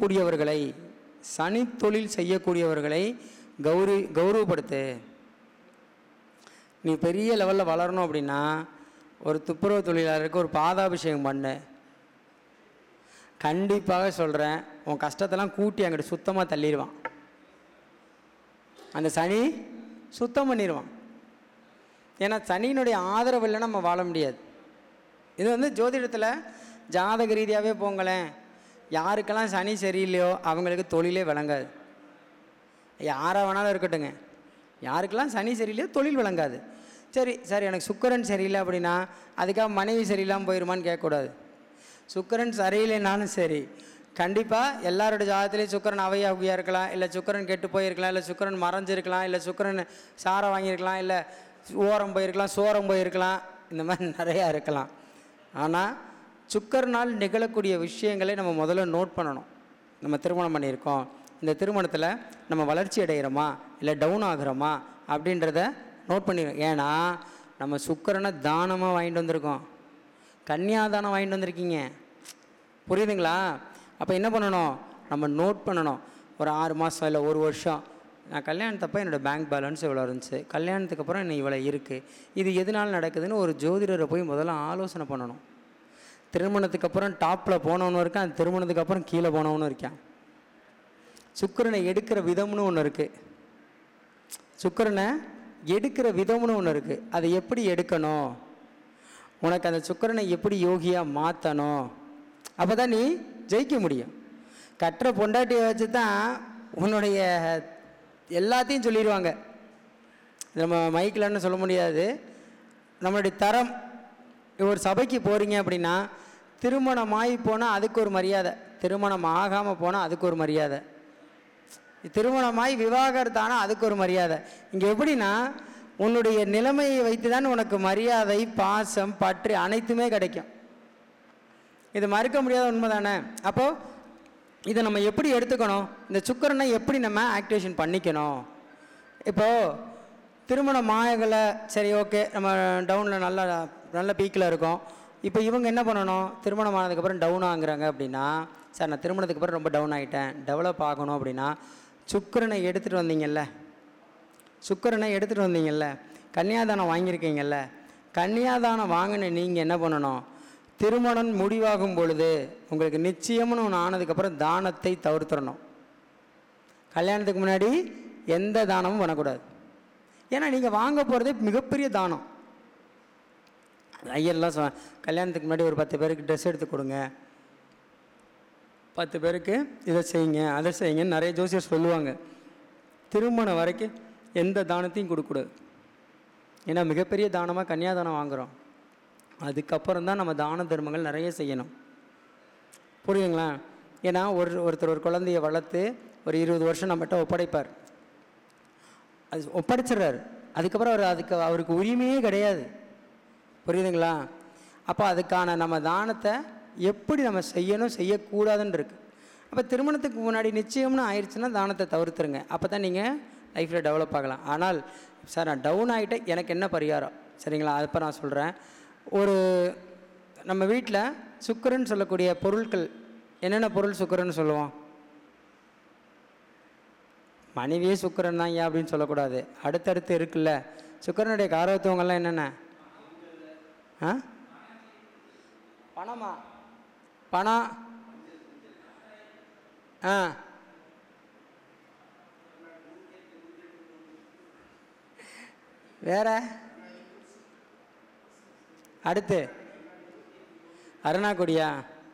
Speaker 2: செய்யக்கூடியவர்களை கௌரவப்படுத்து. நீ பெரிய லெவலில் வளரணும் அப்படின்னா ஒரு துப்புரவு தொழிலாளருக்கு ஒரு பாதாபிஷேகம் பண்ணு. கண்டிப்பாக சொல்கிறேன், உன் கஷ்டத்தெல்லாம் கூட்டி அங்கிட்டு சுத்தமாக தள்ளிடுவான். அந்த சனி சுத்தம் பண்ணிடுவான். ஏன்னா சனியினுடைய ஆதரவு இல்லைன்னா நம்ம வாழ முடியாது. இது ஜோதிடத்தில் ஜாதக ரீதியாகவே போங்களேன், யாருக்கெல்லாம் சனி சரியில்லையோ அவங்களுக்கு தொழிலே விளங்காது. யாராக வேணாலும் இருக்கட்டுங்க, யாருக்கெல்லாம் சனி சரியில்லையோ தொழில் விளங்காது. சரி சார் எனக்கு சுக்கிரன் சரியில்லை அப்படின்னா அதுக்காக மனைவி சரியில்லாமல் போயிடுமான்னு கேட்கக்கூடாது. சுக்கிரன் சரியில்லைனாலும் சரி, கண்டிப்பாக எல்லாரோட ஜாதகத்துலேயும் சுக்கிரன் அவையாகியாக இருக்கலாம், இல்லை சுக்கிரன் கெட்டு போயிருக்கலாம், இல்லை சுக்கிரன் மறைஞ்சிருக்கலாம், இல்லை சுக்கிரன் சாரம் வாங்கியிருக்கலாம், இல்லை ஓரம் போயிருக்கலாம், சோரம் போயிருக்கலாம், இந்த மாதிரி நிறையா இருக்கலாம். ஆனால் சுக்கிரனால் நிகழக்கூடிய விஷயங்களை நம்ம முதல்ல நோட் பண்ணணும். நம்ம திருமணம் பண்ணியிருக்கோம், இந்த திருமணத்தில் நம்ம வளர்ச்சி அடைகிறோமா இல்லை டவுன் ஆகிறோமா அப்படின்றத நோட் பண்ணிடுவோம். ஏன்னா நம்ம சுக்கிரனை தானமாக வாங்கிட்டு வந்திருக்கோம், கன்னியாதானம் வாங்கிட்டு வந்திருக்கீங்க, புரியுதுங்களா? அப்போ என்ன பண்ணணும்? நம்ம நோட் பண்ணணும். ஒரு 6 மாதம் இல்லை 1 வருஷம் நான் கல்யாணத்தப்போ என்னோடய பேங்க் பேலன்ஸ் இவ்வளோ இருந்துச்சு, கல்யாணத்துக்கு அப்புறம் இன்னும் இவ்வளோ இருக்குது, இது எதனால் நடக்குதுன்னு ஒரு ஜோதிடரை போய் முதல்ல ஆலோசனை பண்ணணும். திருமணத்துக்கு அப்புறம் டாப்பில் போனவனும் இருக்கான், திருமணத்துக்கு அப்புறம் கீழே போனவனும் இருக்கான். சுக்கிரனை எடுக்கிற விதம்னு ஒன்று இருக்குது, சுக்கிரனை எடுக்கிற விதம்னு ஒன்று இருக்குது. அதை எப்படி எடுக்கணும், உனக்கு அந்த சுக்கிரனை எப்படி யோகியாக மாற்றணும், அப்போ தான் நீ ஜெயிக்க முடியும். கட்டுற பொண்டாட்டியை வச்சு தான் உன்னுடைய எல்லாத்தையும் சொல்லிடுவாங்க. நம்ம மைக்கில்னு சொல்ல முடியாது. நம்மளுடைய தரம், ஒரு சபைக்கு போகிறீங்க அப்படின்னா திருமணமாகி போனால் அதுக்கு ஒரு மரியாதை, திருமணம் ஆகாமல் போனால் அதுக்கு ஒரு மரியாதை, திருமணமாகி விவாகரத்தானால் அதுக்கு ஒரு மரியாதை. இங்கே எப்படின்னா உன்னுடைய நிலைமையை வைத்து தான் உனக்கு மரியாதை, பாசம், பற்று அனைத்துமே கிடைக்கும். இது மறுக்க முடியாத உண்மை தானே. அப்போது இதை நம்ம எப்படி எடுத்துக்கணும், இந்த சுக்கிரனை எப்படி நம்ம ஆக்டிவேஷன் பண்ணிக்கணும். இப்போது திருமணம் ஆகலை, சரி ஓகே, நம்ம டவுனில் நல்ல பீக்கில் இருக்கோம். இப்போ இவங்க என்ன பண்ணணும், திருமணம் ஆனதுக்கப்புறம் டவுன் ஆகுறாங்க அப்படின்னா, சார் நான் திருமணத்துக்கு அப்புறம் ரொம்ப டவுன் ஆகிட்டேன், டெவலப் ஆகணும் அப்படின்னா சுக்கிரனை எடுத்துகிட்டு வந்தீங்கல்ல, சுக்கிரனை எடுத்துகிட்டு வந்தீங்கல்ல, கன்னியாதானம் வாங்கியிருக்கீங்கல்ல, கன்னியாதானம் வாங்கின நீங்கள் என்ன பண்ணணும், திருமணம் முடிவாகும் பொழுது உங்களுக்கு நிச்சயம்னு ஒன்று ஆனதுக்கப்புறம் தானத்தை தவிர்த்துடணும். கல்யாணத்துக்கு முன்னாடி எந்த தானமும் பண்ணக்கூடாது. ஏன்னா நீங்கள் வாங்க போகிறதே மிகப்பெரிய தானம். ஐயர்லாம் கல்யாணத்துக்கு முன்னாடி ஒரு 10 பேருக்கு ட்ரெஸ் எடுத்து கொடுங்க, 10 பேருக்கு இதை செய்யுங்க அதை செய்யுங்கன்னு நிறைய ஜோசியர் சொல்லுவாங்க. திருமணம் வரைக்கும் எந்த தானத்தையும் கொடுக்கக்கூடாது. ஏன்னா மிகப்பெரிய தானமாக கன்னியாதானம் வாங்குகிறோம். அதுக்கப்புறம் தான் நம்ம தான தர்மங்கள் நிறைய செய்யணும். புரியுங்களா? ஏன்னா ஒருத்தர் ஒரு குழந்தைய வளர்த்து ஒரு 20 வருஷம் நம்மகிட்ட ஒப்படைப்பார், அது ஒப்படைச்சிட்றாரு, அதுக்கப்புறம் அவருக்கு உரிமையே கிடையாது. புரியுதுங்களா? அப்போ அதுக்கான நம்ம தானத்தை எப்படி நம்ம செய்யணும் செய்யக்கூடாதுன்னு இருக்குது. அப்போ திருமணத்துக்கு முன்னாடி நிச்சயம்னு ஆயிடுச்சுன்னா தானத்தை தவிர்த்துருங்க. அப்போ தான் நீங்கள் லைஃப்பில் டெவலப் ஆகலாம். ஆனால் சார் நான் டவுன் ஆகிட்டேன், எனக்கு என்ன பரிகாரம், சரிங்களா? அப்போ நான் சொல்கிறேன். ஒரு நம்ம வீட்டில் சுக்கிரன் சொல்லக்கூடிய பொருட்கள் என்னென்ன பொருள் சுக்கிரன்னு சொல்லுவோம்? மனைவியே சுக்கிரன் தான் ஏன் அப்படின்னு சொல்லக்கூடாது. அடுத்தடுத்து இருக்குல்ல சுக்கிரனுடைய காரகத்துவங்கள்லாம் என்னென்ன? பணமா? பணம், வேற அடுத்து அருணாக்குடியா?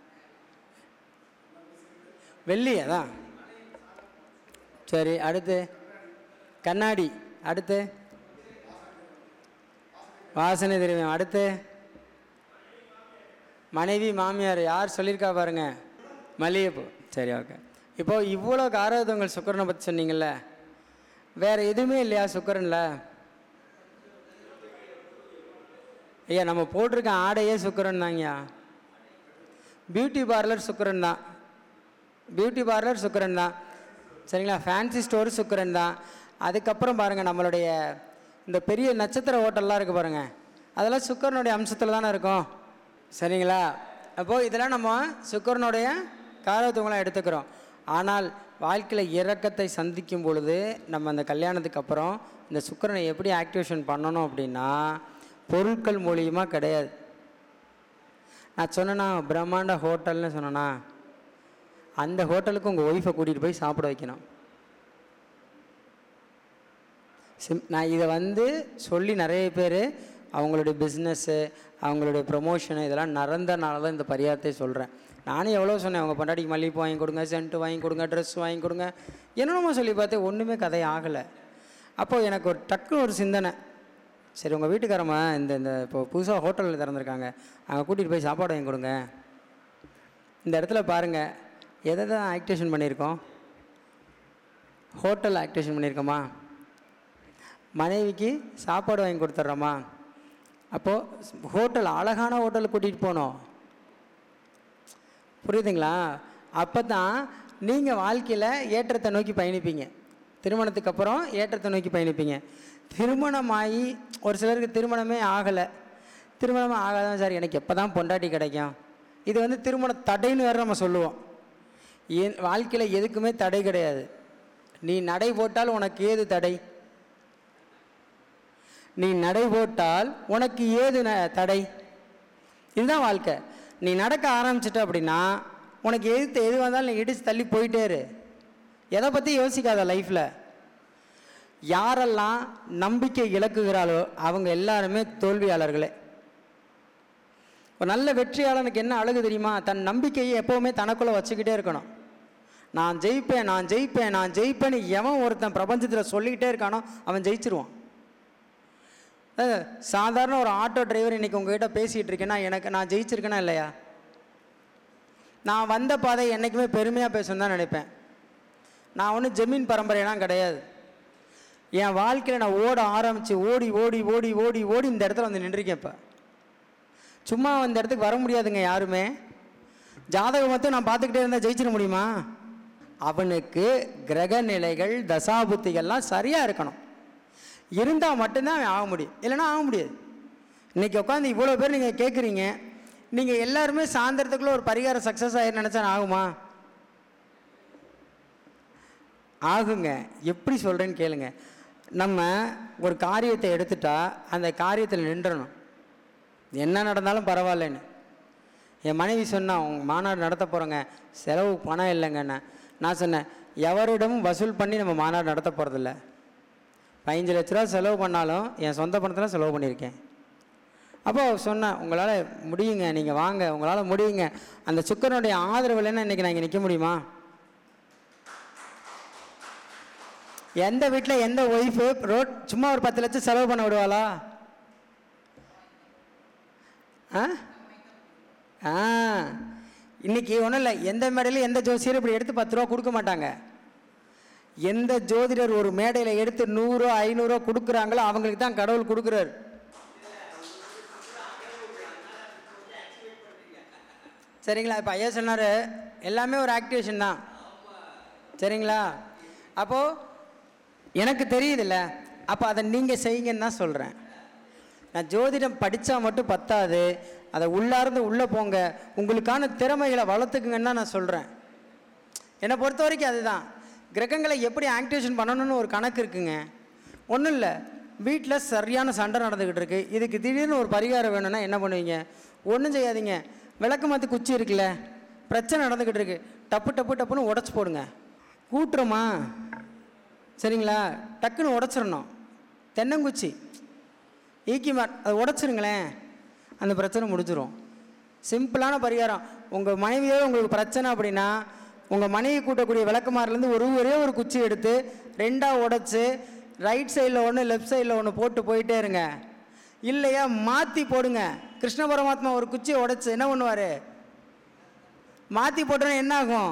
Speaker 2: வெள்ளி, அதான் சரி. அடுத்து கண்ணாடி, அடுத்து வாசனை திரவியம், அடுத்து மனைவி மாமியார். யார் சொல்லியிருக்கா பாருங்க? மல்லிகைப்பூ. சரி ஓகே. இப்போது இவ்வளோ காரகத்துவங்கள் சுக்கிரனை பற்றி சொன்னீங்கள்ல, வேறு எதுவுமே இல்லையா சுக்கிரனில்? ஐயா நம்ம போட்டிருக்க ஆடையே சுக்கிரன் தாங்கய்யா. பியூட்டி பார்லர் சுக்கிரன் தான், பியூட்டி பார்லர் சுக்கிரன் தான், சரிங்களா? ஃபேன்சி ஸ்டோர் சுக்கிரன் தான். அதுக்கப்புறம் பாருங்கள் நம்மளுடைய இந்த பெரிய நட்சத்திர ஹோட்டல்லாம் இருக்குது பாருங்கள், அதெல்லாம் சுக்கிரனுடைய அம்சத்தில் தானே இருக்கும், சரிங்களா? அப்போது இதெல்லாம் நம்ம சுக்கிரனுடைய காரகத்துவங்களாம் எடுத்துக்கிறோம். ஆனால் வாழ்க்கையில் இறக்கத்தை சந்திக்கும் பொழுது நம்ம அந்த கல்யாணத்துக்கு அப்புறம் இந்த சுக்கிரனை எப்படி ஆக்டிவேஷன் பண்ணணும் அப்படின்னா பொருட்கள் மூலியமாக கிடையாது. நான் சொன்னேன்னா பிரம்மாண்ட ஹோட்டல்னு சொன்னேன்னா அந்த ஹோட்டலுக்கு உங்கள் ஒய்ஃபை கூட்டிகிட்டு போய் சாப்பிட வைக்கணும். நான் இதை சொல்லி நிறைய பேர் அவங்களுடைய பிஸ்னஸ்ஸு அவங்களுடைய ப்ரொமோஷனு இதெல்லாம் நடந்தனால தான் இந்த பரிகாரத்தை சொல்கிறேன். நானும் எவ்வளோ சொன்னேன், அவங்க பொண்டாட்டிக்கு மல்லிகைப்பூ வாங்கி கொடுங்க, சென்ட்டு வாங்கி கொடுங்க, ட்ரெஸ் வாங்கி கொடுங்க, என்னென்னமோ சொல்லி பார்த்தேன், ஒன்றுமே கதை ஆகலை. அப்போது எனக்கு ஒரு டக்குன்னு ஒரு சிந்தனை, சரி உங்கள் வீட்டுக்காரம்மா இந்த இப்போ புதுசாக ஹோட்டலில் திறந்துருக்காங்க, அங்கே கூட்டிகிட்டு போய் சாப்பாடு வாங்கி கொடுங்க. இந்த இடத்துல பாருங்கள் எதை தான் ஆக்டிவேஷன் பண்ணியிருக்கோம், ஹோட்டல் ஆக்டிவேஷன் பண்ணியிருக்கோமா, மனைவிக்கு சாப்பாடு வாங்கி கொடுத்துட்றோமா. அப்போது ஹோட்டல், அழகான ஹோட்டலுக்கு கூட்டிகிட்டு போகணும், புரியுதுங்களா? அப்போ தான் நீங்கள் வாழ்க்கையில் ஏற்றத்தை நோக்கி பயணிப்பீங்க. திருமணத்துக்கு அப்புறம் ஏற்றத்தை நோக்கி பயணிப்பீங்க. திருமணமாகி ஒரு சிலருக்கு திருமணமே ஆகலை, திருமணமே ஆகாதான் சார் எனக்கு எப்போ தான் பொண்டாட்டி கிடைக்கும், இது திருமண தடைன்னு வேறு நம்ம சொல்லுவோம். வாழ்க்கையில் எதுக்குமே தடை கிடையாது. நீ நடை போட்டால் உனக்கு ஏது தடை? நீ நடை போட்டால் உனக்கு ஏது தடை? இதுதான் வாழ்க்கை. நீ நடக்க ஆரம்பிச்சிட்ட அப்படின்னா உனக்கு எது வந்தாலும் நீ இடிச்சு தள்ளி போயிட்டே இரு. எதை பற்றி யோசிக்காத. லைஃப்பில் யாரெல்லாம் நம்பிக்கை இழக்குகிறாளோ அவங்க எல்லாருமே தோல்வியாளர்களே. ஒரு நல்ல வெற்றியாளனுக்கு என்ன அழகு தெரியுமா? தன் நம்பிக்கையை எப்போவுமே தனக்குள்ளே வச்சுக்கிட்டே இருக்கணும். நான் ஜெயிப்பேன், நான் ஜெயிப்பேன், நான் ஜெயிப்பேன்னு எவன் ஒருத்தன் பிரபஞ்சத்தில் சொல்லிக்கிட்டே இருக்கானோ அவன் ஜெயிச்சிருவான். சாதாரண ஒரு ஆட்டோ டிரைவர் இன்றைக்கி உங்ககிட்ட பேசிகிட்டு இருக்கேன்னா நான் ஜெயிச்சிருக்கேனா இல்லையா? நான் வந்த பாதை என்றைக்குமே பெருமையாக பேசணுன்னு தான் நினைப்பேன். நான் ஒன்றும் ஜமீன் பரம்பரையெல்லாம் கிடையாது. என் வாழ்க்கையில் நான் ஓட ஆரம்பித்து ஓடி ஓடி ஓடி ஓடி ஓடி இந்த இடத்துல வந்து நின்றுருக்கேன். இப்போ சும்மா அந்த இடத்துக்கு வர முடியாதுங்க யாருமே. ஜாதகம் மட்டும் நான் பார்த்துக்கிட்டே இருந்தால் ஜெயிச்சிட முடியுமா? அவனுக்கு கிரக நிலைகள் தசாபுத்திகள்லாம் சரியாக இருக்கணும். இருந்தால் மட்டும்தான் அவன் ஆக முடியும், இல்லைன்னா ஆக முடியாது. இன்றைக்கி உட்காந்து இவ்வளோ பேர் நீங்கள் கேட்குறீங்க, நீங்கள் எல்லாருமே சாயந்தரத்துக்குள்ளே ஒரு பரிகாரம் சக்ஸஸ் ஆகிரு நினச்சா ஆகுமா? ஆகுங்க. எப்படி சொல்கிறேன்னு கேளுங்க. நம்ம ஒரு காரியத்தை எடுத்துட்டா அந்த காரியத்தில் நின்றணும், என்ன நடந்தாலும் பரவாயில்லன்னு. என் மனைவி சொன்னால் உங்கள் மாநாடு நடத்த போகிறோங்க, செலவு பணம் இல்லைங்கண்ணே. நான் சொன்னேன், எவரிடமும் வசூல் பண்ணி நம்ம மாநாடு நடத்த போகிறதில்ல. 15 லட்ச ரூபா செலவு பண்ணாலும் என் சொந்த பணத்தில் செலவு பண்ணியிருக்கேன். அப்போது சொன்னேன், உங்களால் முடியுங்க, நீங்கள் வாங்க, உங்களால் முடியுங்க. அந்த சுக்கரனுடைய ஆதரவு இல்லைன்னா இன்றைக்கி நான் இங்கே நிற்க முடியுமா? எந்த வீட்டில் எந்த ஒய்ஃபு சும்மா ஒரு 10 லட்சம் செலவு பண்ண விடுவாளா? இன்னைக்கு ஒன்றும் இல்லை, எந்த மேடையிலும் எந்த ஜோசியரும் இப்படி எடுத்து 10 ரூபா கொடுக்க மாட்டாங்க. எந்த ஜோதிடர் ஒரு மேடையில் எடுத்து 100 500 கொடுக்குறாங்களோ அவங்களுக்கு தான் கடவுள் கொடுக்குறாரு. சரிங்களா? இப்போ ஐயா சொன்னார், எல்லாமே ஒரு ஆக்டிவேஷன் தான். சரிங்களா? அப்போது எனக்கு தெரியுதில்ல, அப்போ அதை நீங்கள் செய்யுங்கன்னு தான் சொல்கிறேன். நான் ஜோதிடம் படித்தா மட்டும் பத்தாது, அதை உள்ளார்ந்து உள்ளே போங்க, உங்களுக்கான திறமைகளை வளர்த்துக்குங்கன்னு தான் நான் சொல்கிறேன். என்னை பொறுத்த வரைக்கும் அதுதான். கிரகங்களை எப்படி ஆக்டிவேஷன் பண்ணணும்னு ஒரு கணக்கு இருக்குங்க. ஒன்றும் இல்லை, வீட்டில் சரியான சண்டை நடந்துக்கிட்டு இருக்குது, இதுக்கு திடீர்னு ஒரு பரிகாரம் வேணும்னா என்ன பண்ணுவீங்க? ஒன்றும் செய்யாதீங்க, விளக்கு மாற்றி குச்சி இருக்குல்ல, பிரச்சனை நடந்துக்கிட்டு இருக்குது, டப்பு டப்பு டப்புன்னு உடச்சி போடுங்க. கூட்டுறோமா? சரிங்களா? டக்குன்னு உடச்சிடணும். தென்னங்குச்சி ஈக்கி அதை உடச்சிருங்களேன், அந்த பிரச்சனை முடிஞ்சிடும். சிம்பிளான பரிகாரம். உங்கள் மனைவியோட உங்களுக்கு பிரச்சனை அப்படின்னா உங்கள் மனைவி கூட்டக்கூடிய விளக்குமாரிலேருந்து ஒரே ஒரு குச்சி எடுத்து 2ஆக உடச்சி ரைட் சைடில் ஒன்று லெஃப்ட் சைடில் ஒன்று போட்டு போயிட்டே இருங்க. இல்லையா மாற்றி போடுங்க. கிருஷ்ண பரமாத்மா ஒரு குச்சியை உடச்சி என்ன பண்ணுவார்? மாற்றி போட்டோன்னா என்ன ஆகும்?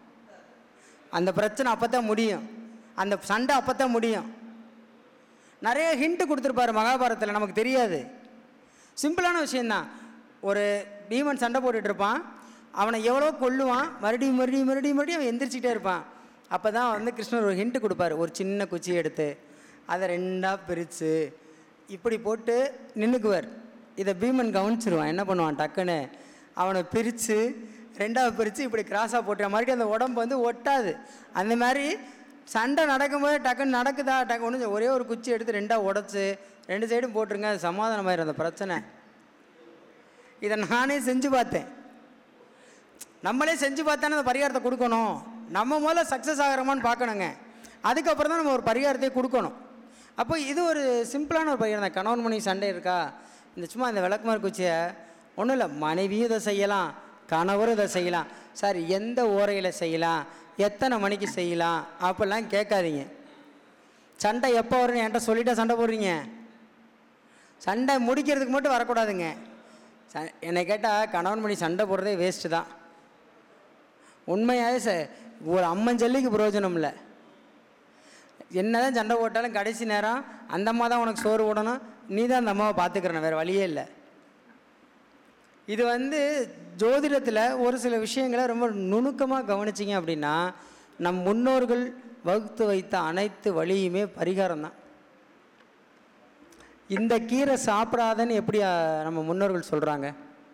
Speaker 2: அந்த பிரச்சனை அப்போ தான் முடியும், அந்த சண்டை அப்போ தான் முடியும். நிறைய ஹிண்ட்டு கொடுத்துருப்பாரு மகாபாரதத்தில், நமக்கு தெரியாது. சிம்பிளான விஷயந்தான். ஒரு பீமன் சண்டை போட்டுட்ருப்பான், அவனை எவ்வளோ கொல்லுவான், மறுபடியும் மறுபடியும் மறுபடியும் மறுபடியும் அவன் எந்திரிச்சிக்கிட்டே இருப்பான். அப்போ தான் கிருஷ்ணர் ஒரு ஹிண்ட்டு கொடுப்பார். ஒரு சின்ன குச்சியை எடுத்து அதை 2ஆக பிரித்து இப்படி போட்டு நின்றுக்குவார். இதை பீமன் கவனிச்சிருவான். என்ன பண்ணுவான்? டக்குன்னு அவனை பிரித்து 2ஆக பிரித்து இப்படி கிராஸாக போட்டு மறுபடியும் அந்த உடம்பு ஒட்டாது. அந்த மாதிரி சண்டை நடக்கும்போது டக்குன்னு நடக்குதா ஒன்று ஒரே ஒரு குச்சி எடுத்து 2ஆக உடச்சி 2 சைடும் போட்டுருங்க, அது சமாதானமாயிரும் அந்த பிரச்சனை. இதை நானே செஞ்சு பார்த்தேன். நம்மளே செஞ்சு பார்த்தானே அந்த பரிகாரத்தை கொடுக்கணும். நம்ம முதல்ல சக்ஸஸ் ஆகிறோமான்னு பார்க்கணுங்க, அதுக்கப்புறம் தான் நம்ம ஒரு பரிகாரத்தை கொடுக்கணும். அப்போ இது ஒரு சிம்பிளான ஒரு பரிகாரம் தான். கணவன் மனைவி சண்டை இருக்கா, இந்த சும்மா இந்த விளக்குமாறு குச்சியை ஒன்றும் இல்லை, மனைவியும் இதை செய்யலாம், கணவரும் இதை செய்யலாம். சார் எந்த ஓரையில் செய்யலாம், எத்தனை மணிக்கு செய்யலாம் அப்படிலாம் கேட்காதீங்க. சண்டை எப்போ வரும்னு என்கிட்ட சொல்லிட்டா சண்டை போடுறீங்க. சண்டை முடிக்கிறதுக்கு மட்டும் வரக்கூடாதுங்க. என்னை கேட்டால் கணவன் மணி சண்டை போடுறதே வேஸ்ட்டு தான். உண்மையாகவே ஒரு அம்மஞ்சல்லிக்கு பிரயோஜனம் இல்லை. என்ன தான் சண்டை போட்டாலும் கடைசி நேரம் அந்த அம்மா தான் உனக்கு சோறு போடணும், நீ தான் அந்த அம்மாவை பார்த்துக்கிறன, வேறு வழியே இல்லை. இது ஜோதிடத்தில் ஒரு சில விஷயங்களை ரொம்ப நுணுக்கமாக கவனிச்சிங்க அப்படின்னா நம் முன்னோர்கள் வகுத்து வைத்த அனைத்து வழியுமே பரிகாரம் தான். இந்த கீரை சாப்பிடாதன்னு எப்படி நம்ம முன்னோர்கள் சொல்கிறாங்க?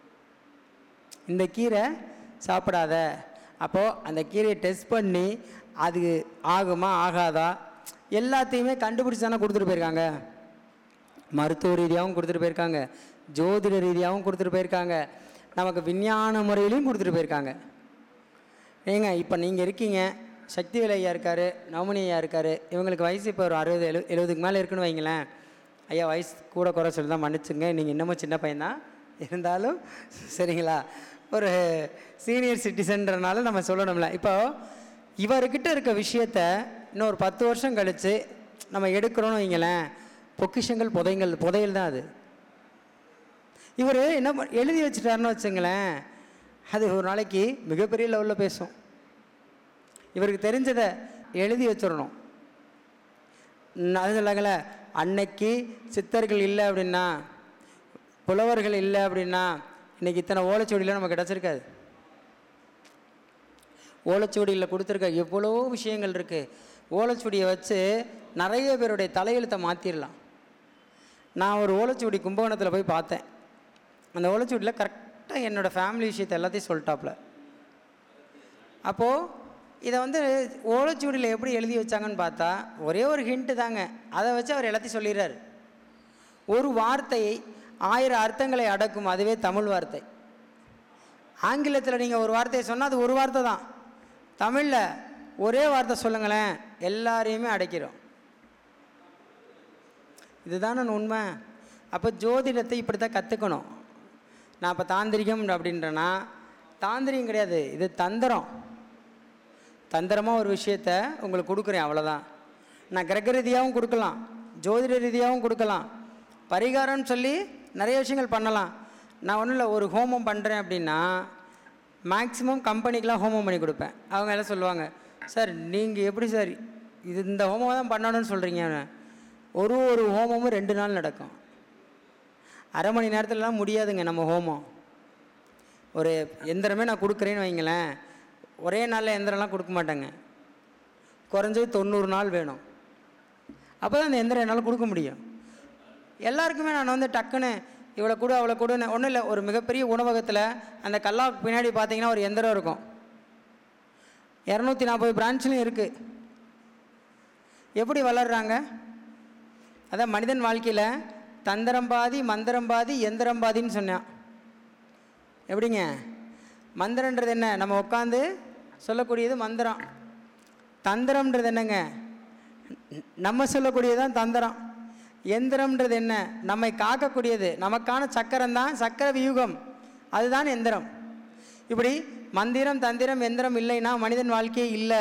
Speaker 2: இந்த கீரை சாப்பிடாத. அப்போது அந்த கீரையை டெஸ்ட் பண்ணி அது ஆகுமா ஆகாதா எல்லாத்தையுமே கண்டுபிடிச்சி தானே கொடுத்துட்டு போயிருக்காங்க. மருத்துவ ரீதியாகவும் கொடுத்துட்டு போயிருக்காங்க, ஜோதிட ரீதியாகவும் கொடுத்துட்டு போயிருக்காங்க, நமக்கு விஞ்ஞான முறையிலையும் கொடுத்துட்டு போயிருக்காங்க. ஏங்க இப்போ நீங்கள் இருக்கீங்க, சக்திவேல் ஐயா இருக்கார், நவமணி ஐயா இருக்கார், இவங்களுக்கு வயசு இப்போ ஒரு 60-70க்கு மேலே இருக்குன்னு வைங்களேன். ஐயா வயசு கூட குறை சொல்லி தான் மன்னிச்சுங்க, நீங்கள் இன்னமும் சின்ன பையன்தான் இருந்தாலும் சரிங்களா, ஒரு சீனியர் சிட்டிசன்றனால நம்ம சொல்லணும்ல. இப்போ இவர்கிட்ட இருக்க விஷயத்த இன்னும் ஒரு 10 வருஷம் கழித்து நம்ம எடுக்கிறோன்னு வைங்களேன், பொக்கிஷங்கள் புதையல் தான் அது. இவர் என்ன எழுதி வச்சுட்டாருன்னு வச்சுங்களேன், அது ஒரு நாளைக்கு மிகப்பெரிய லெவலில் பேசும். இவருக்கு தெரிஞ்சதை எழுதி வச்சிடணும். அது சொல்லாங்களே, அன்னைக்கு சித்தர்கள் இல்லை அப்படின்னா, புலவர்கள் இல்லை அப்படின்னா, இன்றைக்கி இத்தனை ஓலைச்சுவடியில் நமக்கு கிடச்சிருக்காது. ஓலைச்சுவடியில் கொடுத்துருக்க எவ்வளோ விஷயங்கள் இருக்குது. ஓலைச்சுவடியை வச்சு நிறைய பேருடைய தலையெழுத்தை மாற்றிடலாம். நான் ஒரு ஓலைச்சுவடி கும்பகோணத்தில் போய் பார்த்தேன். அந்த ஓலைச்சுவடியில் கரெக்டாக என்னோடய ஃபேமிலி விஷயத்தை எல்லாத்தையும் சொல்லிட்டாப்புல. அப்போது இதை வந்து ஓலைச்சுவடியில் எப்படி எழுதி வச்சாங்கன்னு பார்த்தா ஒரே ஒரு ஹிண்ட்டு தாங்க, அதை வச்சு அவர் எல்லாத்தையும் சொல்லிடுறாரு. ஒரு வார்த்தையை 1000 அர்த்தங்களை அடக்கும், அதுவே தமிழ் வார்த்தை. ஆங்கிலத்தில் நீங்கள் ஒரு வார்த்தையை சொன்னால் அது ஒரு வார்த்தை தான், தமிழில் ஒரே வார்த்தை சொல்லுங்களேன், எல்லாரையுமே அடைக்கிறோம். இதுதானே உண்மை. அப்போ ஜோதிடத்தை இப்படி தான் கற்றுக்கணும். நான் இப்போ தாந்திரிகம் அப்படின்றேன்னா தாந்திரிகம் கிடையாது, இது தந்திரம். தந்திரமாக ஒரு விஷயத்த உங்களுக்கு கொடுக்குறேன், அவ்வளோதான். நான் கிரக ரீதியாகவும் கொடுக்கலாம், ஜோதிட ரீதியாகவும் கொடுக்கலாம், பரிகாரம்னு சொல்லி நிறைய விஷயங்கள் பண்ணலாம். நான் ஒன்றும் இல்லை, ஒரு ஹோமம் பண்ணுறேன் அப்படின்னா மேக்ஸிமம் கம்பெனிக்கெலாம் ஹோமம் பண்ணி கொடுப்பேன். அவங்க எல்லாம் சொல்லுவாங்க, சார் நீங்கள் எப்படி சார் இந்த ஹோமம் தான் பண்ணணும்னு சொல்கிறீங்க. ஒரு ஹோமமும் 2 நாள் நடக்கும். அரை மணி நேரத்துலலாம் முடியாதுங்க நம்ம ஹோமம். ஒரு எந்திரமே நான் கொடுக்குறேன்னு வைங்களேன், ஒரே நாளில் எந்திரம்லாம் கொடுக்க மாட்டேங்க, குறைஞ்சது 90 நாள் வேணும். அப்போ தான் அந்த எந்திரம் என்னால் கொடுக்க முடியும். எல்லாருக்குமே நான் வந்து டக்குன்னு இவ்வளோ கூட அவ்வளோ கூடன்னு ஒன்றும் இல்லை. ஒரு மிகப்பெரிய உணவகத்தில் அந்த கல்லாவுக்கு பின்னாடி பார்த்தீங்கன்னா ஒரு எந்திரம் இருக்கும். 240 பிரான்ச்லையும் இருக்குது. எப்படி வளர்கிறாங்க? அதான் மனிதன் வாழ்க்கையில் தந்திரம் பாதி மந்திரம் பாதி எந்திரம் பாதின்னு சொன்னான். எப்படிங்க? மந்திரன்றது என்ன? நம்ம உட்காந்து சொல்லக்கூடியது மந்திரம். தந்திரம்ன்றது என்னங்க? நம்ம சொல்லக்கூடியது தான் தந்திரம். எந்திரம்ன்றது என்ன? நம்மை காக்கக்கூடியது, நமக்கான சக்கரம் தான் சக்கர வியூகம், அதுதான் எந்திரம். இப்படி மந்திரம் தந்திரம் எந்திரம் இல்லைன்னா மனிதன் வாழ்க்கையே இல்லை.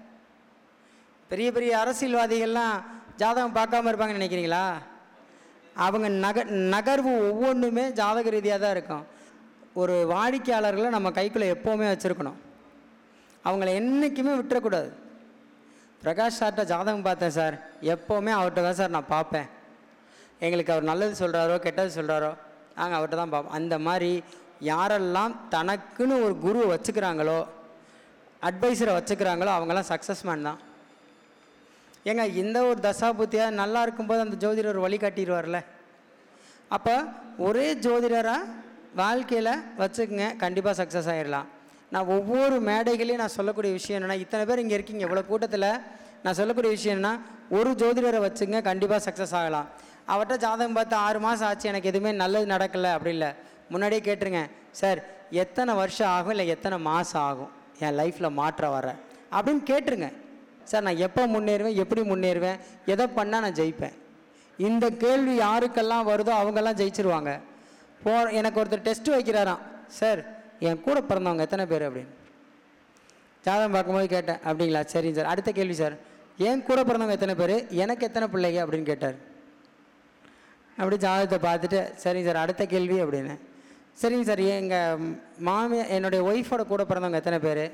Speaker 2: பெரிய பெரிய அரசியல்வாதிகள்லாம் ஜாதகம் பார்க்காம இருப்பாங்கன்னு நினைக்கிறீங்களா? அவங்க நகர்வு ஒவ்வொன்றுமே ஜாதக ரீதியாக தான் இருக்கும். ஒரு வாடிக்கையாளர்களை நம்ம கைக்குள்ளே எப்போவுமே வச்சுருக்கணும், அவங்கள என்றைக்குமே விட்டுறக்கூடாது. பிரகாஷ் சார்கிட்ட ஜாதகம் பார்த்தேன் சார், எப்போவுமே அவர்கிட்ட தான் சார் நான் பார்ப்பேன். எங்களுக்கு அவர் நல்லது சொல்கிறாரோ கெட்டது சொல்கிறாரோ நாங்கள் அவர்கிட்ட தான் பார்ப்போம். அந்த மாதிரி யாரெல்லாம் தனக்குன்னு ஒரு குருவை வச்சுக்கிறாங்களோ, அட்வைஸரை வச்சுக்கிறாங்களோ, அவங்கெல்லாம் சக்ஸஸ் மேன் தான். ஏங்க இந்த ஒரு தசாபுத்தியாக நல்லா இருக்கும்போது அந்த ஜோதிடர் வழி காட்டிடுவார்ல. அப்போ ஒரே ஜோதிடராக வாழ்க்கையில் வச்சுக்கோங்க, கண்டிப்பாக சக்ஸஸ் ஆகிடலாம். நான் ஒவ்வொரு மேடைகளையும் நான் சொல்லக்கூடிய விஷயம் என்னென்னா, இத்தனை பேர் இங்கே இருக்கீங்க, இவ்வளோ கூட்டத்தில் நான் சொல்லக்கூடிய விஷயம் என்னென்னா, ஒரு ஜோதிடரை வச்சுங்க, கண்டிப்பாக சக்ஸஸ் ஆகலாம். அவர்கிட்ட ஜாதகம் பார்த்து 6 மாதம் ஆச்சு, எனக்கு எதுவுமே நல்லது நடக்கலை அப்படி இல்லை, முன்னாடியே கேட்டுருங்க, சார் எத்தனை வருஷம் ஆகும் இல்லை எத்தனை மாதம் ஆகும் என் லைஃப்பில் மாற்றம் வர அப்படின்னு கேட்டுருங்க. சார் நான் எப்போ முன்னேறுவேன், எப்படி முன்னேறுவேன், எதை பண்ணால் நான் ஜெயிப்பேன், இந்த கேள்வி யாருக்கெல்லாம் வருதோ அவங்கெல்லாம் ஜெயிச்சிருவாங்க. எனக்கு ஒருத்தர் டெஸ்ட் வைக்கிறாராம், சார் என் கூட பிறந்தவங்க எத்தனை பேர் அப்படின்னு ஜாதகம் பார்க்கும்போது கேட்டேன். அப்படிங்களா, சரிங்க சார். அடுத்த கேள்வி, சார் என் கூட பிறந்தவங்க எத்தனை பேர், எனக்கு எத்தனை பிள்ளைங்க அப்படின்னு கேட்டார். அப்படி ஜாதகத்தை பார்த்துட்டு சரிங்க சார் அடுத்த கேள்வி அப்படின்னு. சரிங்க சார் எங்கள் என்னுடைய ஒய்ஃபோட கூட பிறந்தவங்க எத்தனை பேர்.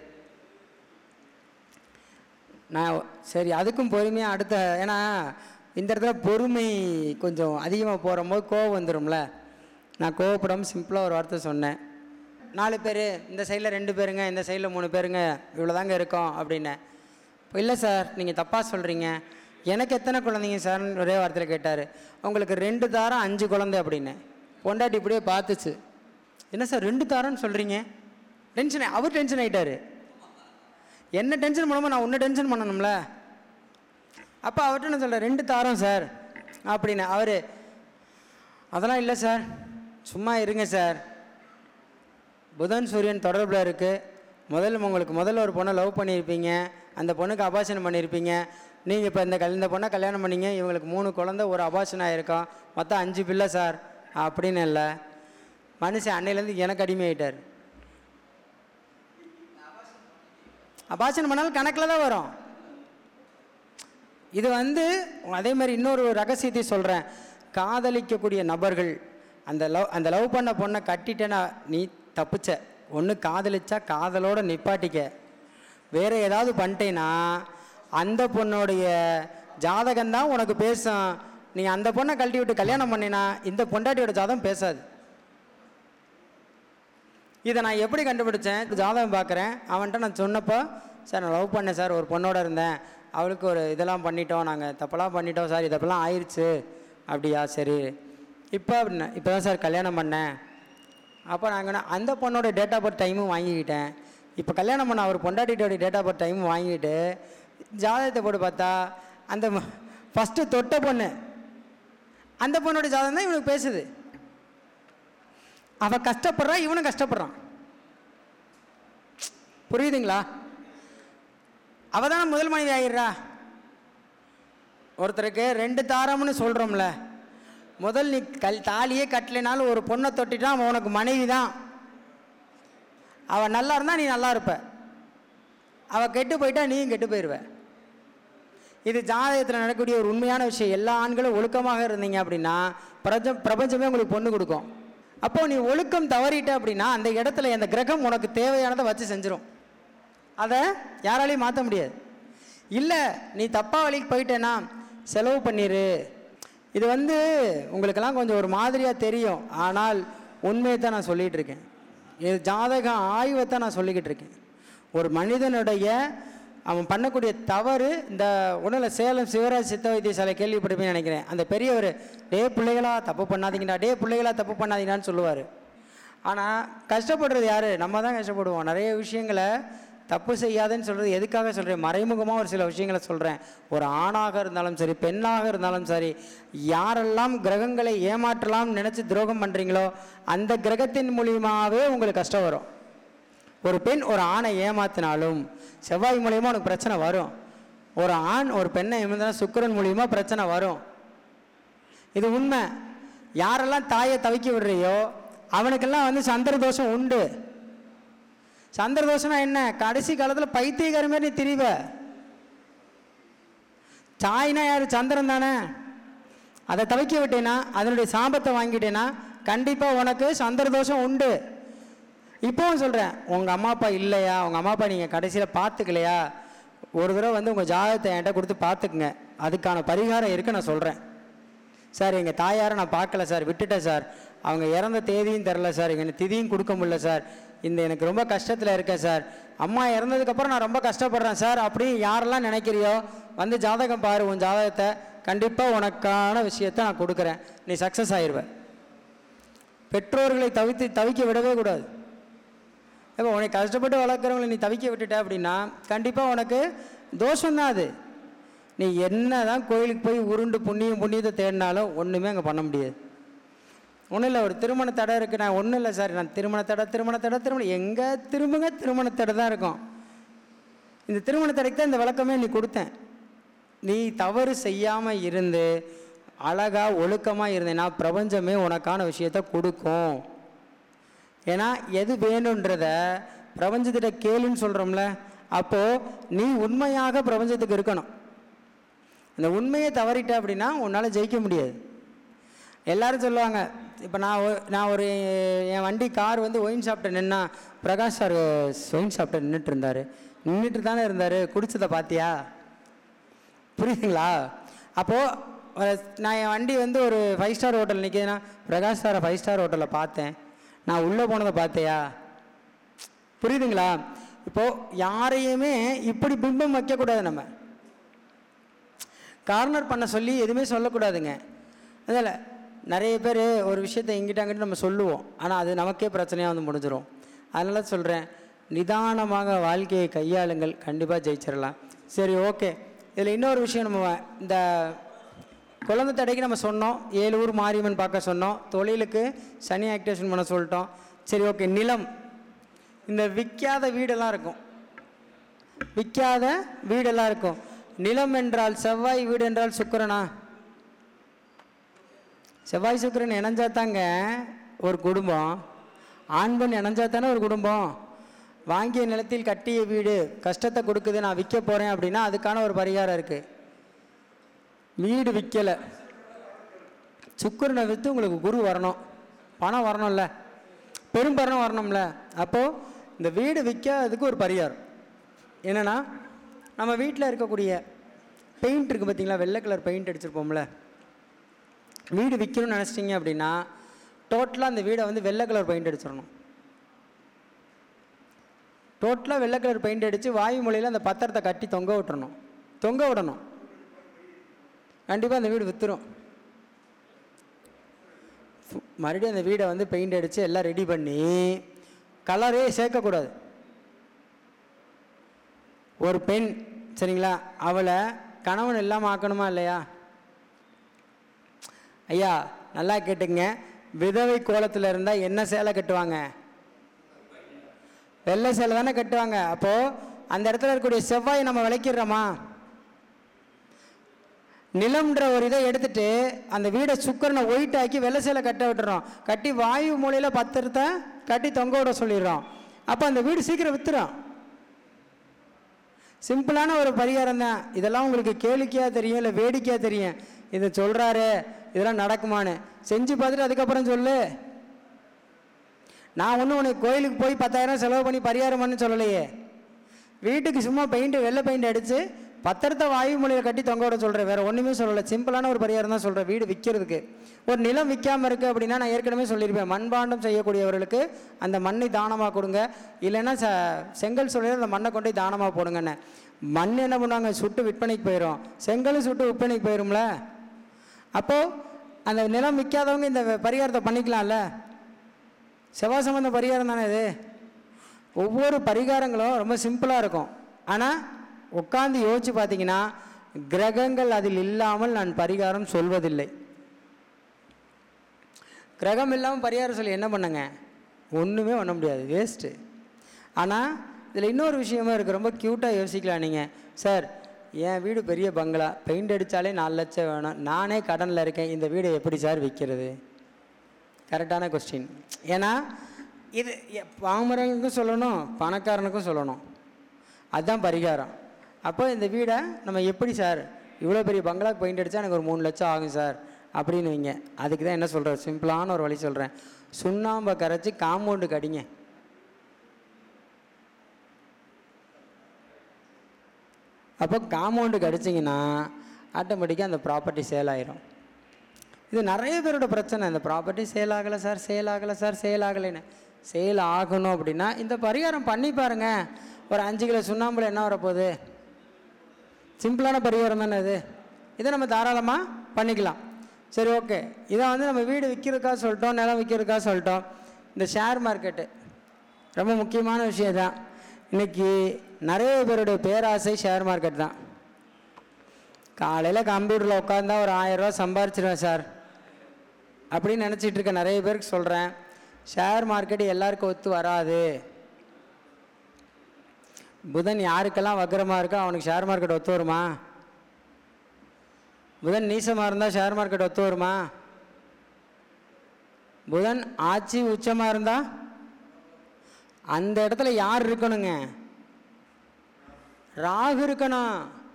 Speaker 2: நான் சரி அதுக்கும் பொறுமையாக அடுத்த, ஏன்னா இந்த இடத்துல பொறுமை கொஞ்சம் அதிகமாக போகும்போது கோவம் வந்துடும்ல. நான் கோவப்படாமல் சிம்பிளாக ஒரு வார்த்தை சொன்னேன், 4 பேர், இந்த சைடில் 2 பேருங்க, இந்த சைடில் 3 பேருங்க, இவ்வளோதாங்க இருக்கோம் அப்படின்னேன். இல்லை சார் நீங்கள் தப்பாக சொல்கிறீங்க, எனக்கு எத்தனை குழந்தைங்க சார்னு ஒரே வார்த்தையில் கேட்டார். உங்களுக்கு 2 தாரம் 5 குழந்தை அப்படின்னு. பொண்டாட்டி இப்படியே பார்த்துச்சு, என்ன சார் 2 தாரம்னு சொல்கிறீங்க, அவர் டென்ஷன் ஆகிட்டார். என்ன டென்ஷன் பண்ணாமல் நான் உன்னை டென்ஷன் பண்ணணும்ல. அப்போ அவர்கிட்ட நான் சொல்கிறேன் 2 தாரம் சார் அப்படின்னு. அவர் அதெல்லாம் இல்லை சார், சும்மா இருங்க சார், புதன் சூரியன் தொடர்பில் இருக்குது. உங்களுக்கு முதல்ல ஒரு பொண்ணை லவ் பண்ணியிருப்பீங்க, அந்த பொண்ணுக்கு அபார்ஷன் பண்ணியிருப்பீங்க. நீங்கள் இப்போ இந்த பொண்ணை கல்யாணம் பண்ணிங்க, இவங்களுக்கு 3 குழந்தை, ஒரு அபார்ஷன் ஆகிருக்கோம், மொத்தம் 5 பிள்ளை சார் அப்படின்னு. இல்லை, மனுஷன் அன்னையிலேருந்து எனக்கு அடிமையாயிட்டார். அபார்ஷன் பண்ணாலும் கணக்கில் தான் வரும். இது அதே மாதிரி இன்னொரு ரகசியத்தை சொல்கிறேன். காதலிக்கக்கூடிய நபர்கள் அந்த லவ் பண்ண பொண்ணை கட்டிட்டேன்னா நீ தப்பிச்ச. ஒன்று காதலிச்சா காதலோடு நிப்பாட்டிக்க. வேறு ஏதாவது பண்ணிட்டேன்னா அந்த பொண்ணுடைய ஜாதகம்தான் உனக்கு பேசும். நீ அந்த பொண்ணை கழட்டி விட்டு கல்யாணம் பண்ணினா இந்த பொண்டாட்டியோட ஜாதகம் பேசாது. இதை நான் எப்படி கண்டுபிடிச்சேன்? ஜாதகம் பார்க்குறேன், அவன்கிட்ட நான் சொன்னப்போ, சார் நான் லவ் பண்ணேன் சார், ஒரு பொண்ணோட இருந்தேன், அவளுக்கு ஒரு இதெல்லாம் பண்ணிட்டோம், நாங்கள் தப்பெல்லாம் பண்ணிட்டோம் சார், இதெல்லாம் ஆயிடுச்சு. அப்படியா, சரி. இப்போ அப்படின்னா இப்போ தான் சார் கல்யாணம் பண்ணேன். அப்போ நாங்கள் அந்த பொண்ணோட டேட் ஆஃப் பர்த் டைமும் வாங்கிக்கிட்டேன். இப்போ கல்யாணம் பண்ண அவர் பொண்டாட்டியோட டேட் ஆஃப் பர்த் டைமும் வாங்கிட்டு ஜாதகத்தை போட்டு பார்த்தா அந்த ஃபஸ்ட்டு தொட்ட பொண்ணு, அந்த பொண்ணோட ஜாதகம் தான் இவனுக்கு பேசுது. அவள் கஷ்டப்படுறா, இவனும் கஷ்டப்படுறான். புரியுதுங்களா? அவள் தானே முதல் மனைவி ஆகிடுறா. ஒருத்தருக்கு 2 தாரம்னு சொல்கிறோம்ல, முதல் நீ தாலியே கட்டலைனாலும் ஒரு பொண்ணை தொட்டிட்டா அவன் உனக்கு மனைவி தான். அவள் நல்லா இருந்தால் நீ நல்லா இருப்ப, அவள் கெட்டு போயிட்டா நீயும் கெட்டு போயிடுவ. இது ஜாதகத்தில் நடக்கக்கூடிய ஒரு உண்மையான விஷயம். எல்லா ஆண்களும் ஒழுக்கமாக இருந்தீங்க அப்படின்னா பிரபஞ்சமே உங்களுக்கு பொண்ணு கொடுக்கும். அப்போது நீ ஒழுக்கம் தவறிட்ட அப்படின்னா அந்த இடத்துல அந்த கிரகம் உனக்கு தேவையானதை வச்சு செஞ்சிடும். அதை யாராலையும் மாற்ற முடியாது. இல்லை நீ தப்பாக வழிக்கு போயிட்டேன்னா செலவு பண்ணிடு. இது உங்களுக்கெல்லாம் கொஞ்சம் ஒரு மாதிரியாக தெரியும், ஆனால் உண்மையை தான் நான் சொல்லிகிட்டு இருக்கேன். இது ஜாதகம் ஆய்வை தான் நான் சொல்லிக்கிட்டு இருக்கேன். ஒரு மனிதனுடைய அவன் பண்ணக்கூடிய தவறு, இந்த உடலில் சேலம் சிவராஜ் சித்த வைத்தியசாலை கேள்விப்பட்டிருப்பேன்னு நினைக்கிறேன். அந்த பெரியவர் டே பிள்ளைகளா தப்பு பண்ணாதீங்கடா, டே பிள்ளைகளா தப்பு பண்ணாதீங்கடான்னு சொல்லுவார். ஆனால் கஷ்டப்படுறது யார்? நம்ம தான் கஷ்டப்படுவோம். நிறைய விஷயங்களை தப்பு செய்யாதுன்னு சொல்கிறது எதுக்காக சொல்கிறேன்? மறைமுகமாக ஒரு சில விஷயங்களை சொல்கிறேன். ஒரு ஆணாக இருந்தாலும் சரி, பெண்ணாக இருந்தாலும் சரி, யாரெல்லாம் கிரகங்களை ஏமாற்றலாம் நினச்சி துரோகம் பண்ணுறீங்களோ அந்த கிரகத்தின் மூலியமாகவே உங்களுக்கு கஷ்டம் வரும். ஒரு பெண் ஒரு ஆணை ஏமாத்தினாலும் செவ்வாய் மூலியமாக உனக்கு பிரச்சனை வரும். ஒரு ஆண் ஒரு பெண்ணை ஏமாத்தினா சுக்கிரன் மூலியமாக பிரச்சனை வரும். இது உண்மை. யாரெல்லாம் தாயை தவிக்க விடுறையோ அவனுக்கெல்லாம் சந்திர தோஷம் உண்டு. சந்திர தோஷம்னா என்ன? கடைசி காலத்தில் பைத்தியக்கார மாதிரி நீ திரிவ. தாய்னா யார்? சந்திரன் தானே. அதை தவிக்க விட்டேன்னா, அதனுடைய சாபத்தை வாங்கிட்டேன்னா கண்டிப்பாக உனக்கு சந்திர தோஷம் உண்டு. இப்போவும் சொல்கிறேன், உங்கள் அம்மா அப்பா இல்லையா, உங்கள் அம்மா அப்பா நீங்கள் கடைசியில் பார்த்துக்கலையா, ஒரு தடவை உங்கள் ஜாதகத்தை என்கிட்ட கொடுத்து பார்த்துக்குங்க. அதுக்கான பரிகாரம் இருக்குது நான் சொல்கிறேன். சார் எங்கள் தாயாரை நான் பார்க்கல சார், விட்டுட்டேன் சார், அவங்க இறந்த தேதியும் தெரில சார், எங்கள் திதியும் கொடுக்க முடியல சார், எனக்கு ரொம்ப கஷ்டத்தில் இருக்கேன் சார், அம்மா இறந்ததுக்கப்புறம் நான் ரொம்ப கஷ்டப்படுறேன் சார் அப்படின்னு யாரெல்லாம் நினைக்கிறியோ ஜாதகம் பாரு. உன் ஜாதகத்தை கண்டிப்பாக உனக்கான விஷயத்தை நான் கொடுக்குறேன், நீ சக்ஸஸ் ஆயிடுவேன். பெற்றோர்களை தவிக்க விடவே கூடாது. இப்போ உனக்கு கஷ்டப்பட்டு வளர்க்குறவங்களை நீ தவிக்க விட்டுட்ட அப்படின்னா கண்டிப்பாக உனக்கு தோஷம்தான் அது. நீ என்ன தான் கோயிலுக்கு போய் உருண்டு புண்ணியத்தை தேடினாலும் ஒன்றுமே அங்கே பண்ண முடியாது. ஒன்றும் இல்லை, ஒரு திருமண தடை இருக்குது, நான் ஒன்றும் இல்லை சார், நான் திருமண தடை எங்கே திரும்புங்க திருமண தடை தான் இருக்கும். இந்த திருமண தடைக்கு தான் இந்த விளக்கமே நீ கொடுத்தேன். நீ தவறு செய்யாமல் இருந்து அழகாக ஒழுக்கமாக இருந்தேன்னா பிரபஞ்சமே உனக்கான விஷயத்தை கொடுக்கும். ஏன்னா எது வேணுன்றத பிரபஞ்சத்திட்ட கேளுன்னு சொல்கிறோம்ல, அப்போது நீ உண்மையாக பிரபஞ்சத்துக்கு இருக்கணும். அந்த உண்மையை தவறிட்ட அப்படின்னா உன்னால் ஜெயிக்க முடியாது. எல்லோரும் சொல்லுவாங்க, இப்போ நான் ஒரு என் வண்டி கார் ஒயின் ஷாப்ட்ட நின்னா, பிரகாஷ் சார் ஒயின் ஷாப்ட்ட நின்றுட்டு தானே இருந்தார், குடிச்சதை பார்த்தியா? புரியுதுங்களா? அப்போது நான் என் வண்டி ஒரு 5 ஸ்டார் ஹோட்டல் நிற்கிதுன்னா, பிரகாஷ் சாரை 5 ஸ்டார் ஹோட்டலில் பார்த்தேன், நான் உள்ளே போனதை பார்த்தியா? புரியுதுங்களா? இப்போது யாரையுமே இப்படி பிம்பம் வைக்கக்கூடாது. நம்ம கார்னர் பண்ண சொல்லி எதுவுமே சொல்லக்கூடாதுங்க. அதில் நிறைய பேர் ஒரு விஷயத்தை இங்கிட்ட அங்கிட்ட நம்ம சொல்லுவோம், ஆனால் அது நமக்கே பிரச்சனையாக முடிஞ்சிடும். அதனால சொல்கிறேன், நிதானமாக வாழ்க்கையை கையாளுங்கள், கண்டிப்பாக ஜெயிச்சிடலாம். சரி, ஓகே. இதில் இன்னொரு விஷயம், நம்ம இந்த குழந்தை தடைக்கு நம்ம சொன்னோம், 7 ஊர் மாரியம்மன் பார்க்க சொன்னோம், தொழிலுக்கு சனி ஆக்டிவேஷன் பண்ண சொல்லிட்டோம். சரி, ஓகே. நிலம், இந்த விற்காத வீடெல்லாம் இருக்கும், விற்காத வீடெல்லாம் இருக்கும். நிலம் என்றால் செவ்வாய், வீடு என்றால் சுக்கிரனா? செவ்வாய் சுக்கிரன் இணைஞ்சாத்தாங்க ஒரு குடும்பம், ஆண் பெண் இணைஞ்சாத்தானே ஒரு குடும்பம். வாங்கிய நிலத்தில் கட்டிய வீடு கஷ்டத்தை கொடுக்குது, நான் விற்க போகிறேன் அப்படின்னா அதுக்கான ஒரு பரிகாரம் இருக்குது. வீடு விற்கலை, சுக்கிரனை விற்று உங்களுக்கு குரு வரணும், பணம் வரணும்ல, பெரும்பணம் வரணும்ல. அப்போது இந்த வீடு விற்காததுக்கு ஒரு பரிகாரம் என்னென்னா, நம்ம வீட்டில் இருக்கக்கூடிய பெயிண்ட் இருக்குது பார்த்தீங்களா, வெள்ளை கலர் பெயிண்ட் அடிச்சிருப்போம்ல, வீடு விற்கணும்னு நினச்சிட்டிங்க அப்படின்னா டோட்டலாக அந்த வீடை வந்து வெள்ளை கலர் பெயிண்ட் அடிச்சிடணும். டோட்டலாக வெள்ளை கலர் பெயிண்ட் அடித்து வாயு மொழியில் அந்த பத்திரத்தை கட்டி தொங்க விடணும். கண்டிப்பாக அந்த வீடு விற்றுரும். மறுபடியும் அந்த வீடை வந்து பெயிண்ட் அடித்து எல்லாம் ரெடி பண்ணி, கலரே சேர்க்கக்கூடாது. ஒரு பெண், சரிங்களா, அவளை கணவன் இல்லாமல் ஆக்கணுமா இல்லையா? ஐயா நல்லா கேட்டுங்க, விதவை கோலத்தில் இருந்தால் என்ன சேலை கட்டுவாங்க? வெள்ளை சேலை தானே கட்டுவாங்க. அப்போது அந்த இடத்துல இருக்கக்கூடிய செவ்வாயை நம்ம விளக்கிடுறோமா? நிலம்ன்ற ஒரு இதை எடுத்துட்டு அந்த வீடை சுக்கரனை ஒயிட் ஆக்கி வெள்ளை சேலை கட்ட விட்டுறோம், கட்டி வாயு மூலையில் பத்திரத்தை கட்டி தொங்க விட சொல்லிடுறோம். அப்போ அந்த வீடு சீக்கிரம் விற்றுரும். சிம்பிளான ஒரு பரிகாரம் தான். இதெல்லாம் உங்களுக்கு கேளிக்கையாக தெரியும், இல்லை வேடிக்கையாக தெரியும். இதை சொல்கிறாரு, இதெல்லாம் நடக்குமான்னு செஞ்சு பார்த்துட்டு அதுக்கப்புறம் சொல்லு. நான் ஒன்றும் உனக்கு கோயிலுக்கு போய் 10,000 செலவு பண்ணி பரிகாரம் பண்ணு சொல்லலையே. வீட்டுக்கு சும்மா வெள்ளை பெயிண்ட் அடித்து பத்திரத்தை வாயு மொழியில் கட்டி தொங்க விட சொல்கிறேன், வேறு ஒன்றுமே சொல்லலை. சிம்பிளான ஒரு பரிகாரம் தான் சொல்கிறேன். வீடு விற்கிறதுக்கு ஒரு நிலம் விற்காமல் இருக்குது அப்படின்னா, நான் ஏற்கனவே சொல்லியிருப்பேன், மண்பாண்டம் செய்யக்கூடியவர்களுக்கு அந்த மண்ணை தானமாக கொடுங்க, இல்லைன்னா செங்கல் சொல்லி அந்த மண்ணை கொண்டு தானமாக போடுங்கன்னு. மண் என்ன பண்ணுவாங்க, சுட்டு விற்பனைக்கு போயிடும், செங்கலும் சுட்டு விற்பனைக்கு போயிடும்ல. அப்போது அந்த நிலம் விற்காதவங்க இந்த பரிகாரத்தை பண்ணிக்கலாம்ல. செவ்வாய் சம்பந்த பரிகாரம் தானே இது. ஒவ்வொரு பரிகாரங்களும் ரொம்ப சிம்பிளாக இருக்கும். ஆனால் உட்காந்து யோசித்து பார்த்தீங்கன்னா, கிரகங்கள் அதில் இல்லாமல் நான் பரிகாரம் சொல்வதில்லை. கிரகம் இல்லாமல் பரிகாரம் சொல்லி என்ன பண்ணுங்க, ஒன்றுமே பண்ண முடியாது, வேஸ்ட்டு. ஆனால் இதில் இன்னொரு விஷயமும் இருக்குது, ரொம்ப க்யூட்டாக யோசிக்கலாம் நீங்கள். சார், என் வீடு பெரிய பங்களா, பெயிண்ட் அடித்தாலே 4 லட்சம் வேணும், நானே கடனில் இருக்கேன், இந்த வீடை எப்படி சார் விற்கிறது? கரெக்டான கொஸ்டின். ஏன்னா இது பாமரனுக்கும் சொல்லணும், பணக்காரனுக்கும் சொல்லணும், அதுதான் பரிகாரம். அப்போ இந்த வீடை நம்ம எப்படி சார், இவ்வளோ பெரிய பங்களாக்கு பெயிண்ட் அடித்தா எனக்கு ஒரு 3 லட்சம் ஆகும் சார் அப்படின்னு வைங்க. அதுக்கு தான் என்ன சொல்கிறேன், சிம்பிளான ஒரு வழி சொல்கிறேன். சுண்ணாம்பை கரைச்சி காம்பவுண்டுக்கு அடிங்க. அப்போ காம்பவுண்டுக்கு அடிச்சிங்கன்னா ஆட்டோமேட்டிக்காக அந்த ப்ராப்பர்ட்டி சேல் ஆகிரும். இது நிறைய பேரோட பிரச்சனை, இந்த ப்ராப்பர்ட்டி சேல் ஆகலை சார், சேல் ஆகலை சார், சேல் ஆகலைன்னு. சேல் ஆகணும் அப்படின்னா இந்த பரிகாரம் பண்ணி பாருங்கள். ஒரு 5 கிலோ சுண்ணாம்பில் என்ன வரப்போகுது? சிம்பிளான பரிகாரம் தானே இது. இதை நம்ம தாராளமாக பண்ணிக்கலாம். சரி, ஓகே. இதை வந்து நம்ம வீடு விற்கிறதுக்காக சொல்லிட்டோம், நிலம் விற்கிறதுக்காக சொல்லிட்டோம். இந்த ஷேர் மார்க்கெட்டு ரொம்ப முக்கியமான விஷயம் தான். இன்றைக்கி நிறைய பேருடைய பேராசை ஷேர் மார்க்கெட் தான். காலையில் கம்ப்யூட்டரில் உட்காந்தா ஒரு 1000 ரூபா சம்பாரிச்சிடுவேன் சார் அப்படின்னு நினச்சிட்டு இருக்க நிறைய பேருக்கு சொல்கிறேன், ஷேர் மார்க்கெட்டு எல்லாருக்கும் ஒத்து வராது. புதன் யாருக்கெல்லாம் வக்கரமாக இருக்கோ அவனுக்கு ஷேர் மார்க்கெட் ஒத்து வருமா? புதன் நீசமாக இருந்தால் ஷேர் மார்க்கெட் ஒத்து வருமா? புதன் ஆட்சி உச்சமாக இருந்தால் அந்த இடத்துல யார் இருக்கணுங்க? ராகு இருக்கணும்.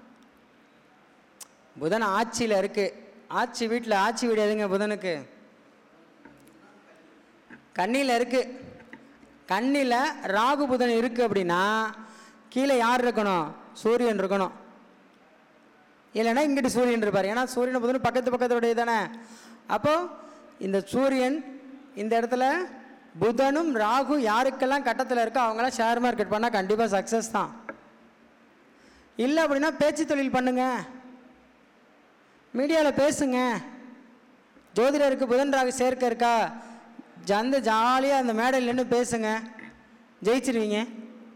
Speaker 2: புதன் ஆட்சியில் இருக்குது, ஆட்சி வீட்டில், ஆட்சி வீடு எதுங்க புதனுக்கு? கன்னியில் இருக்குது. கன்னியில் ராகு புதன் இருக்குது அப்படின்னா கீழே யார் இருக்கணும்? சூரியன் இருக்கணும். இல்லைன்னா இங்கிட்டு சூரியன் இருப்பார். ஏன்னா சூரியன் புதன் பக்கத்துடைய தானே. அப்போது இந்த சூரியன் இந்த இடத்துல புதனும் ராகு யாருக்கெல்லாம் கட்டத்தில் இருக்கோ அவங்களாம் ஷேர் மார்க்கெட் பண்ணால் கண்டிப்பாக சக்ஸஸ் தான். இல்லை அப்படின்னா பேச்சு தொழில் பண்ணுங்க, மீடியாவில் பேசுங்க. ஜோதிடருக்கு புதன் ராகு சேர்க்க இருக்கா, ஜாலியாக அந்த மேடையில் நின்று பேசுங்க, ஜெயிச்சிருவீங்க.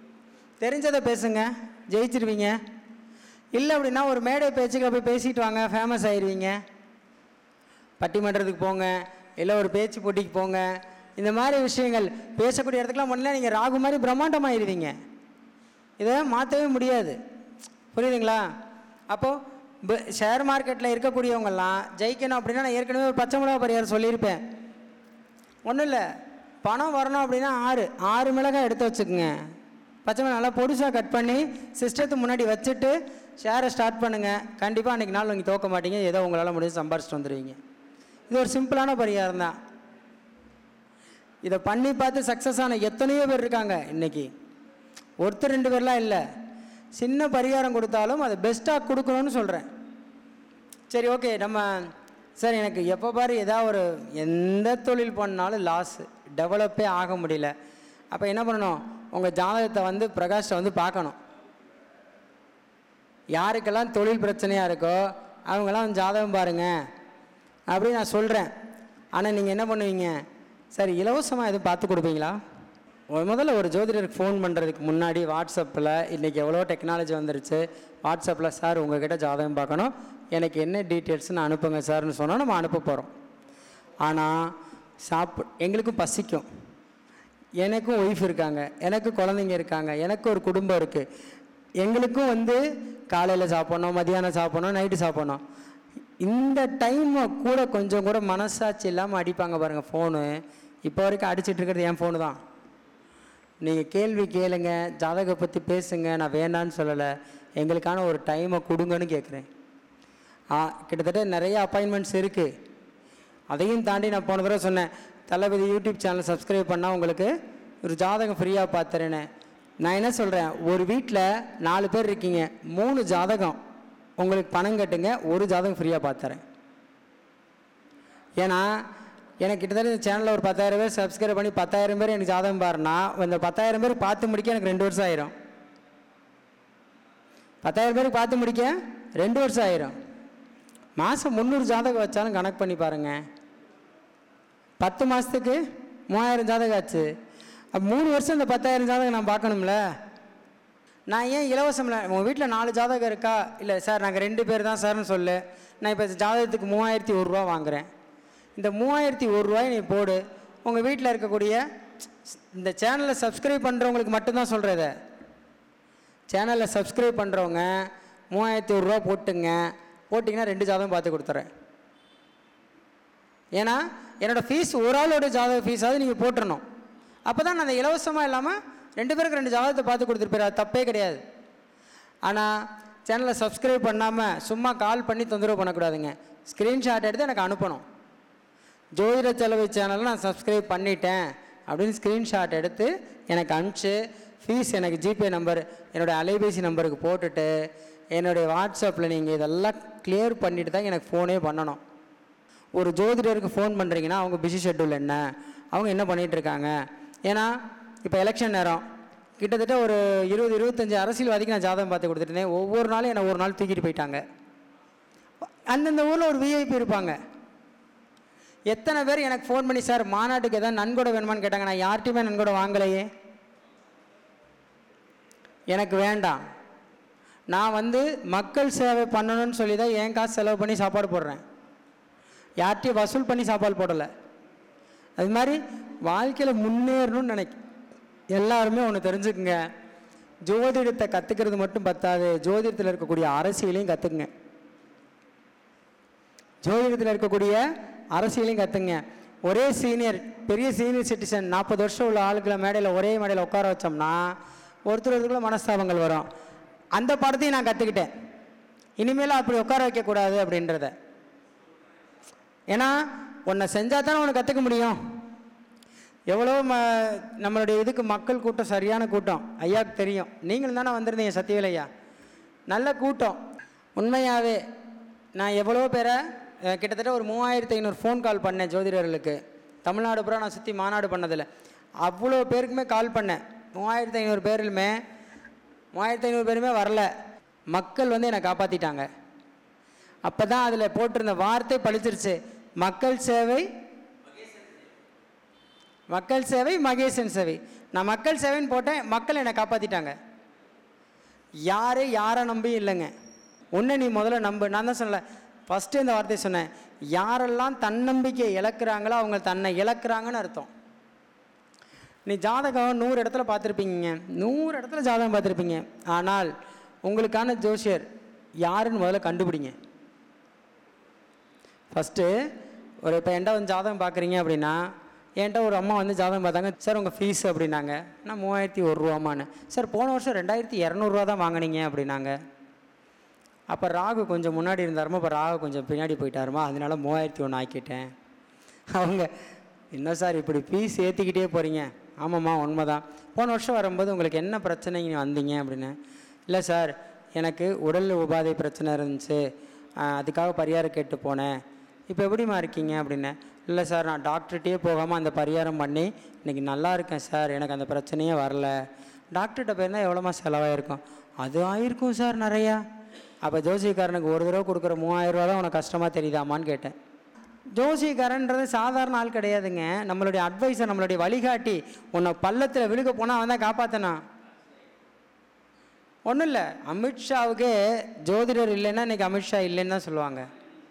Speaker 2: தெரிஞ்சதை பேசுங்க, ஜெயிச்சிருவீங்க. இல்லை அப்படின்னா ஒரு மேடை பேச்சுக்களை போய் பேசிட்டு வாங்க, ஃபேமஸ் ஆயிடுவீங்க. பட்டிமன்றத்துக்கு போங்க, இல்லை ஒரு பேச்சு போட்டிக்கு போங்க. இந்த மாதிரி விஷயங்கள் பேசக்கூடிய இடத்துக்குலாம் பண்ணல, நீங்கள் ராகு மாதிரி பிரம்மாண்டமாகிடுவீங்க. இதை மாற்றவே முடியாது. புரியுதுங்களா? அப்போது ஷேர் மார்க்கெட்டில் இருக்கக்கூடியவங்கெல்லாம் ஜெயிக்கணும் அப்படின்னா, நான் ஏற்கனவே ஒரு பச்சை மிளகா பரிகாரம் சொல்லியிருப்பேன். ஒன்றும் இல்லை, பணம் வரணும் அப்படின்னா 6 மிளகாய் எடுத்து வச்சுக்கோங்க. பச்சை மிளகாய் நல்லா பொடிசாக கட் பண்ணி சிஸ்டத்துக்கு முன்னாடி வச்சுட்டு ஷேரை ஸ்டார்ட் பண்ணுங்கள். கண்டிப்பாக அன்றைக்கி நாள் நீங்கள் தோக்க மாட்டீங்க. ஏதோ உங்களால் முடிஞ்சு சம்பாரிச்சிட்டு வந்துடுவீங்க. இது ஒரு சிம்பிளான பரிகாரம் தான். இதை பண்ணி பார்த்து சக்ஸஸ் ஆன எத்தனையோ பேர் இருக்காங்க இன்றைக்கி. ஒருத்தர் 2 பேர்லாம் இல்லை. சின்ன பரிகாரம் கொடுத்தாலும் அதை பெஸ்ட்டாக கொடுக்கணும்னு சொல்கிறேன். சரி, ஓகே. சார் எனக்கு எப்போ பாரு ஏதாவது எந்த தொழில் பண்ணாலும் லாஸு, டெவலப்பே ஆக முடியல. அப்போ என்ன பண்ணணும்? உங்கள் ஜாதகத்தை பிரகாஷ்டை பார்க்கணும். யாருக்கெல்லாம் தொழில் பிரச்சனையாக இருக்கோ அவங்களாம் ஜாதகம் பாருங்கள் அப்படின்னு நான் சொல்கிறேன். ஆனால் நீங்கள் என்ன பண்ணுவீங்க? சரி, இலவசமாக எதுவும் பார்த்து கொடுப்பீங்களா? முதல்ல ஒரு ஜோதிடருக்கு ஃபோன் பண்ணுறதுக்கு முன்னாடி வாட்ஸ்அப்பில் இன்றைக்கி எவ்வளோ டெக்னாலஜி வந்துருச்சு. வாட்ஸ்அப்பில் சார் உங்கள்கிட்ட ஜாதகம் பார்க்கணும், எனக்கு என்ன டீட்டெயில்ஸ்னு அனுப்புங்க சார்னு சொன்னால் நம்ம அனுப்ப போகிறோம். ஆனால் எங்களுக்கும் பசிக்கும், எனக்கும் ஒய்ஃப் இருக்காங்க, எனக்கு குழந்தைங்க இருக்காங்க, எனக்கு ஒரு குடும்பம் இருக்குது. எங்களுக்கும் காலையில் சாப்பிட்ணும், மதியானம் சாப்பிட்ணும், நைட்டு சாப்பிட்ணும். இந்த டைமை கூட கொஞ்சம் கூட மனசாட்சி இல்லாமல் அடிப்பாங்க பாருங்கள் ஃபோனு. இப்போ வரைக்கும் அடிச்சிட்டு இருக்கிறது என் ஃபோனு தான். நீங்கள் கேள்வி கேளுங்க, ஜாதகத்தை பற்றி பேசுங்க, நான் வேண்டான்னு சொல்லலை. எங்களுக்கான ஒரு டைமை கொடுங்கன்னு கேட்குறேன். கிட்டத்தட்ட நிறைய அப்பாயின்மெண்ட்ஸ் இருக்குது. அதையும் தாண்டி நான் போன தடவை சொன்னேன், தளபதி யூடியூப் சேனல் சப்ஸ்கிரைப் பண்ணால் உங்களுக்கு ஒரு ஜாதகம் ஃப்ரீயாக பார்த்துறேன்னு. நான் என்ன சொல்கிறேன், ஒரு வீட்டில் 4 பேர் இருக்கீங்க, 3 ஜாதகம் உங்களுக்கு பணம் கட்டுங்க, ஒரு ஜாதகம் ஃப்ரீயாக பார்த்துறேன். ஏன்னா எனக்கு கிட்டத்தட்ட இந்த சேனலில் ஒரு 10,000 பேர் சப்ஸ்கிரைப் பண்ணி 10,000 பேர் எனக்கு ஜாதகம் பாருன்னா, இந்த 10,000 பேர் பார்த்து முடிக்க எனக்கு 2 வருஷம் ஆயிரும். 10,000 பேருக்கு பார்த்து முடிக்க 2 வருஷம் ஆயிரும். மாதம் 300 ஜாதகம் வச்சாலும் கணக்கு பண்ணி பாருங்கள், 10 மாதத்துக்கு 3000 ஜாதகம் ஆச்சு. அப்போ 3 வருஷம் இந்த 10,000 ஜாதகம் நான் பார்க்கணும்ல. நான் ஏன் இலவசமில்ல, உங்கள் வீட்டில் 4 ஜாதகம் இருக்கா? இல்லை சார் நாங்கள் 2 பேர் தான் சார்னு சொல்லு. நான் இப்போ ஜாதகத்துக்கு 3001 ரூபா வாங்குகிறேன். இந்த 3001 ரூபாய் நீ போடு. உங்கள் வீட்டில் இருக்கக்கூடிய இந்த சேனலை சப்ஸ்கிரைப் பண்ணுறவங்களுக்கு மட்டும்தான் சொல்கிறத. சேனலில் சப்ஸ்கிரைப் பண்ணுறவங்க 3001 ரூபா போட்டிங்கன்னா 2 ஜாதகம் பார்த்து கொடுத்துட்றேன். ஏன்னா என்னோடய ஃபீஸ் ஒரு ஆளோட ஜாதக ஃபீஸாவது நீங்கள் போட்டுறணும். அப்போ தான் நான் அந்த இலவசமாக இல்லாமல் 2 பேருக்கு 2 ஜாதகத்தை பார்த்து கொடுத்துருப்பேன். அது தப்பே கிடையாது. ஆனால் சேனலை சப்ஸ்கிரைப் பண்ணாமல் சும்மா கால் பண்ணி தொந்தரவு பண்ணக்கூடாதுங்க. ஸ்க்ரீன்ஷாட் எடுத்து எனக்கு அனுப்பணும். ஜோதிட செலவு சேனலில் நான் சப்ஸ்கிரைப் பண்ணிட்டேன் அப்படின்னு ஸ்க்ரீன்ஷாட் எடுத்து எனக்கு அனுப்பிச்சு, ஃபீஸ் எனக்கு ஜிபே நம்பர், என்னுடைய அலைபேசி நம்பருக்கு போட்டுட்டு என்னுடைய வாட்ஸ்அப்பில் நீங்கள் இதெல்லாம் கிளியர் பண்ணிவிட்டு தான் எனக்கு ஃபோனே பண்ணணும். ஒரு ஜோதிடருக்கு ஃபோன் பண்ணுறீங்கன்னா அவங்க பிஸி ஷெட்யூல் என்ன, அவங்க என்ன பண்ணிகிட்ருக்காங்க. ஏன்னா இப்போ எலெக்ஷன் நேரம், கிட்டத்தட்ட ஒரு 20-25 அரசியல்வாதிக்கு நான் ஜாதகம் பார்த்து கொடுத்துருந்தேன். ஒவ்வொரு நாளும் என்னை ஒரு நாள் தூக்கிட்டு போயிட்டாங்க. அந்தந்த ஊரில் ஒரு விஐபி இருப்பாங்க. எத்தனை பேர் எனக்கு ஃபோன் பண்ணி சார் மாநாட்டுக்கு எதாவது நன்கொடை வேணுமான்னு கேட்டாங்க. நான் யார்கிட்டையுமே நன்கொடை வாங்கலையே, எனக்கு வேண்டாம். நான் மக்கள் சேவை பண்ணணும்னு சொல்லி தான் என் காசு செலவு பண்ணி சாப்பாடு போடுறேன். யார்கிட்டையும் வசூல் பண்ணி சாப்பாடு போடலை. அது மாதிரி வாழ்க்கையில் முன்னேறணும்னு எல்லாருமே ஒன்று தெரிஞ்சுக்குங்க, ஜோதிடத்தை கற்றுக்கிறது மட்டும் பத்தாது, ஜோதிடத்தில் இருக்கக்கூடிய அரசியலையும் கற்றுக்குங்க. ஜோதிடத்தில் இருக்கக்கூடிய அரசியலையும் கற்றுங்க. ஒரே சீனியர், பெரிய சீனியர் சிட்டிசன் 40 வருஷம் உள்ள ஆளுக்களை மேடையில் ஒரே மேடையில் உட்கார வச்சோம்னா ஒருத்தருக்குள்ள மனஸ்தாபங்கள் வரும். அந்த படத்தையும் நான் கற்றுக்கிட்டேன். இனிமேல் அப்படி உட்கார வைக்கக்கூடாது அப்படின்றத. ஏன்னா உன்னை செஞ்சால் தானே உன்னை கற்றுக்க முடியும். எவ்வளோ நம்மளுடைய இதுக்கு மக்கள் கூட்டம் சரியான கூட்டம், ஐயாவுக்கு தெரியும். நீங்களும் தானே வந்திருந்தீங்க சத்தியவேல் ஐயா, நல்ல கூட்டம். உண்மையாகவே நான் எவ்வளோ பேரை கிட்டத்தட்ட ஒரு 3500 ஃபோன் கால் பண்ணேன் ஜோதிடர்களுக்கு. தமிழ்நாடு பூரா நான் சுற்றி மாநாடு பண்ணதில்லை, அவ்வளோ பேருக்குமே கால் பண்ணேன். 3500 பேருமே 3500 பேருமே வரல. மக்கள் என்னை காப்பாற்றிட்டாங்க. அப்போ தான் அதில் போட்டிருந்த வார்த்தை பழிச்சிருச்சு, மக்கள் சேவை மக்கள் சேவை மகேசன் சேவை. நான் மக்கள் சேவைன்னு போட்டேன், மக்கள் என்னை காப்பாற்றிட்டாங்க. யாரே யாரை நம்பி இல்லைங்க. ஒன்று நீ முதல்ல நம்பு. நான் தான் சொன்னல, ஃபஸ்ட்டு இந்த வார்த்தையை சொன்னேன். யாரெல்லாம் தன்னம்பிக்கையை இழக்கிறாங்களோ அவங்க தன்னை இழக்கிறாங்கன்னு அர்த்தம். நீ ஜாதகம் 100 இடத்துல பார்த்துருப்பீங்க, 100 இடத்துல ஜாதகம் பார்த்துருப்பீங்க. ஆனால் உங்களுக்கான ஜோசியர் யாருன்னு முதல்ல கண்டுபிடிங்க. ஃபஸ்ட்டு ஒரு இப்போ என்கிட்ட வந்து ஜாதகம் பார்க்குறீங்க அப்படின்னா, என்கிட்ட ஒரு அம்மா வந்து ஜாதகம் பார்த்தாங்க. சார் உங்கள் ஃபீஸ் அப்படின்னாங்க. நான் 3001 ரூபாமான்னு. சார் போன வருஷம் 2200 தான் வாங்கினீங்க அப்படின்னாங்க. அப்போ ராகு கொஞ்சம் முன்னாடி இருந்தாருமா, இப்போ ராகு கொஞ்சம் பின்னாடி போயிட்டாருமா, அதனால 3001 ஆக்கிட்டேன். அவங்க என்ன சார் இப்படி ஃபீஸ் ஏற்றிக்கிட்டே போகிறீங்க? ஆமாம்மா உண்மைதான். போன வருஷம் வரும்போது உங்களுக்கு என்ன பிரச்சனைங்க வந்தீங்க அப்படின்னு. இல்லை சார் எனக்கு உடல் உபாதை பிரச்சனை இருந்துச்சு, அதுக்காக பரிகாரம் கேட்டு போனேன். இப்போ எப்படிமா இருக்கீங்க அப்படின்னு. இல்லை சார் நான் டாக்டர்கிட்டே போகாமல் அந்த பரிகாரம் பண்ணி இன்றைக்கி நல்லா இருக்கேன் சார், எனக்கு அந்த பிரச்சனையே வரல. டாக்டர்கிட்ட போயிருந்தால் எவ்வளோமா செலவாயிருக்கும்? அது ஆயிருக்கும் சார் நிறையா. அப்போ ஜோசியக்காரனுக்கு ஒரு தடவை கொடுக்குற 3000 ரூபா தான் உனக்கு கஷ்டமாக தெரியுதாமான்னு கேட்டேன். ஜோசியக்காரன்றது சாதாரண ஆள் கிடையாதுங்க. நம்மளுடைய அட்வைஸர், நம்மளுடைய வழிகாட்டி. உன்னை பள்ளத்தில் விழுக போனால் அவன் தான் காப்பாற்றினா. ஒன்றும் இல்லை, அமித்ஷாவுக்கு ஜோதிடர் இல்லைன்னா இன்றைக்கி அமித்ஷா இல்லைன்னு தான் சொல்லுவாங்க.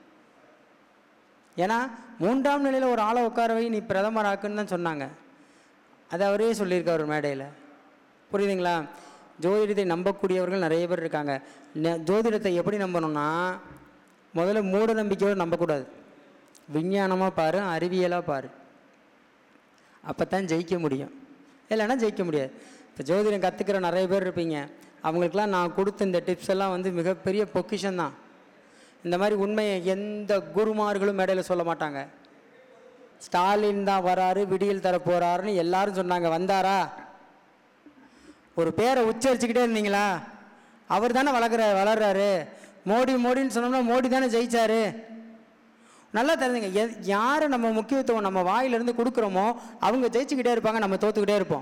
Speaker 2: ஏன்னா 3ஆம் நிலையில் ஒரு ஆளை உட்கார வை, நீ பிரதமர் ஆக்குன்னு தான் சொன்னாங்க. அது அவரே சொல்லியிருக்கார் ஒரு மேடையில். புரியுதுங்களா? ஜோதிடத்தை நம்பக்கூடியவர்கள் நிறைய பேர் இருக்காங்க. ஜோதிடத்தை எப்படி நம்பணும்னா, முதல்ல மூட நம்பிக்கையோடு நம்பக்கூடாது. விஞ்ஞானமாக பாரு, அறிவியலாக பாரு. அப்போ தான் ஜெயிக்க முடியும், இல்லைன்னா ஜெயிக்க முடியாது. இப்போ ஜோதிடம் கற்றுக்கிற நிறைய பேர் இருப்பீங்க. அவங்களுக்கெல்லாம் நான் கொடுத்த இந்த டிப்ஸ் எல்லாம் வந்து மிகப்பெரிய பொக்கிஷன்தான். இந்த மாதிரி உண்மையை எந்த குருமார்களும் மேடையில் சொல்ல மாட்டாங்க. ஸ்டாலின் தான் வராரு, விடியல் தர போகிறாருன்னு எல்லாரும் சொன்னாங்க. வந்தாரா? ஒரு பேரை உச்சரிச்சுக்கிட்டே இருந்தீங்களா? அவர் தானே வளர்றாரு. மோடி மோடின்னு சொன்னோம்னா மோடி தானே ஜெயிச்சாரு. நல்லா தெரிஞ்சுங்க, யாரை நம்ம முக்கியத்துவம் நம்ம வாயிலிருந்து கொடுக்குறோமோ அவங்க ஜெயிச்சுக்கிட்டே இருப்பாங்க, நம்ம தோத்துக்கிட்டே இருப்போம்.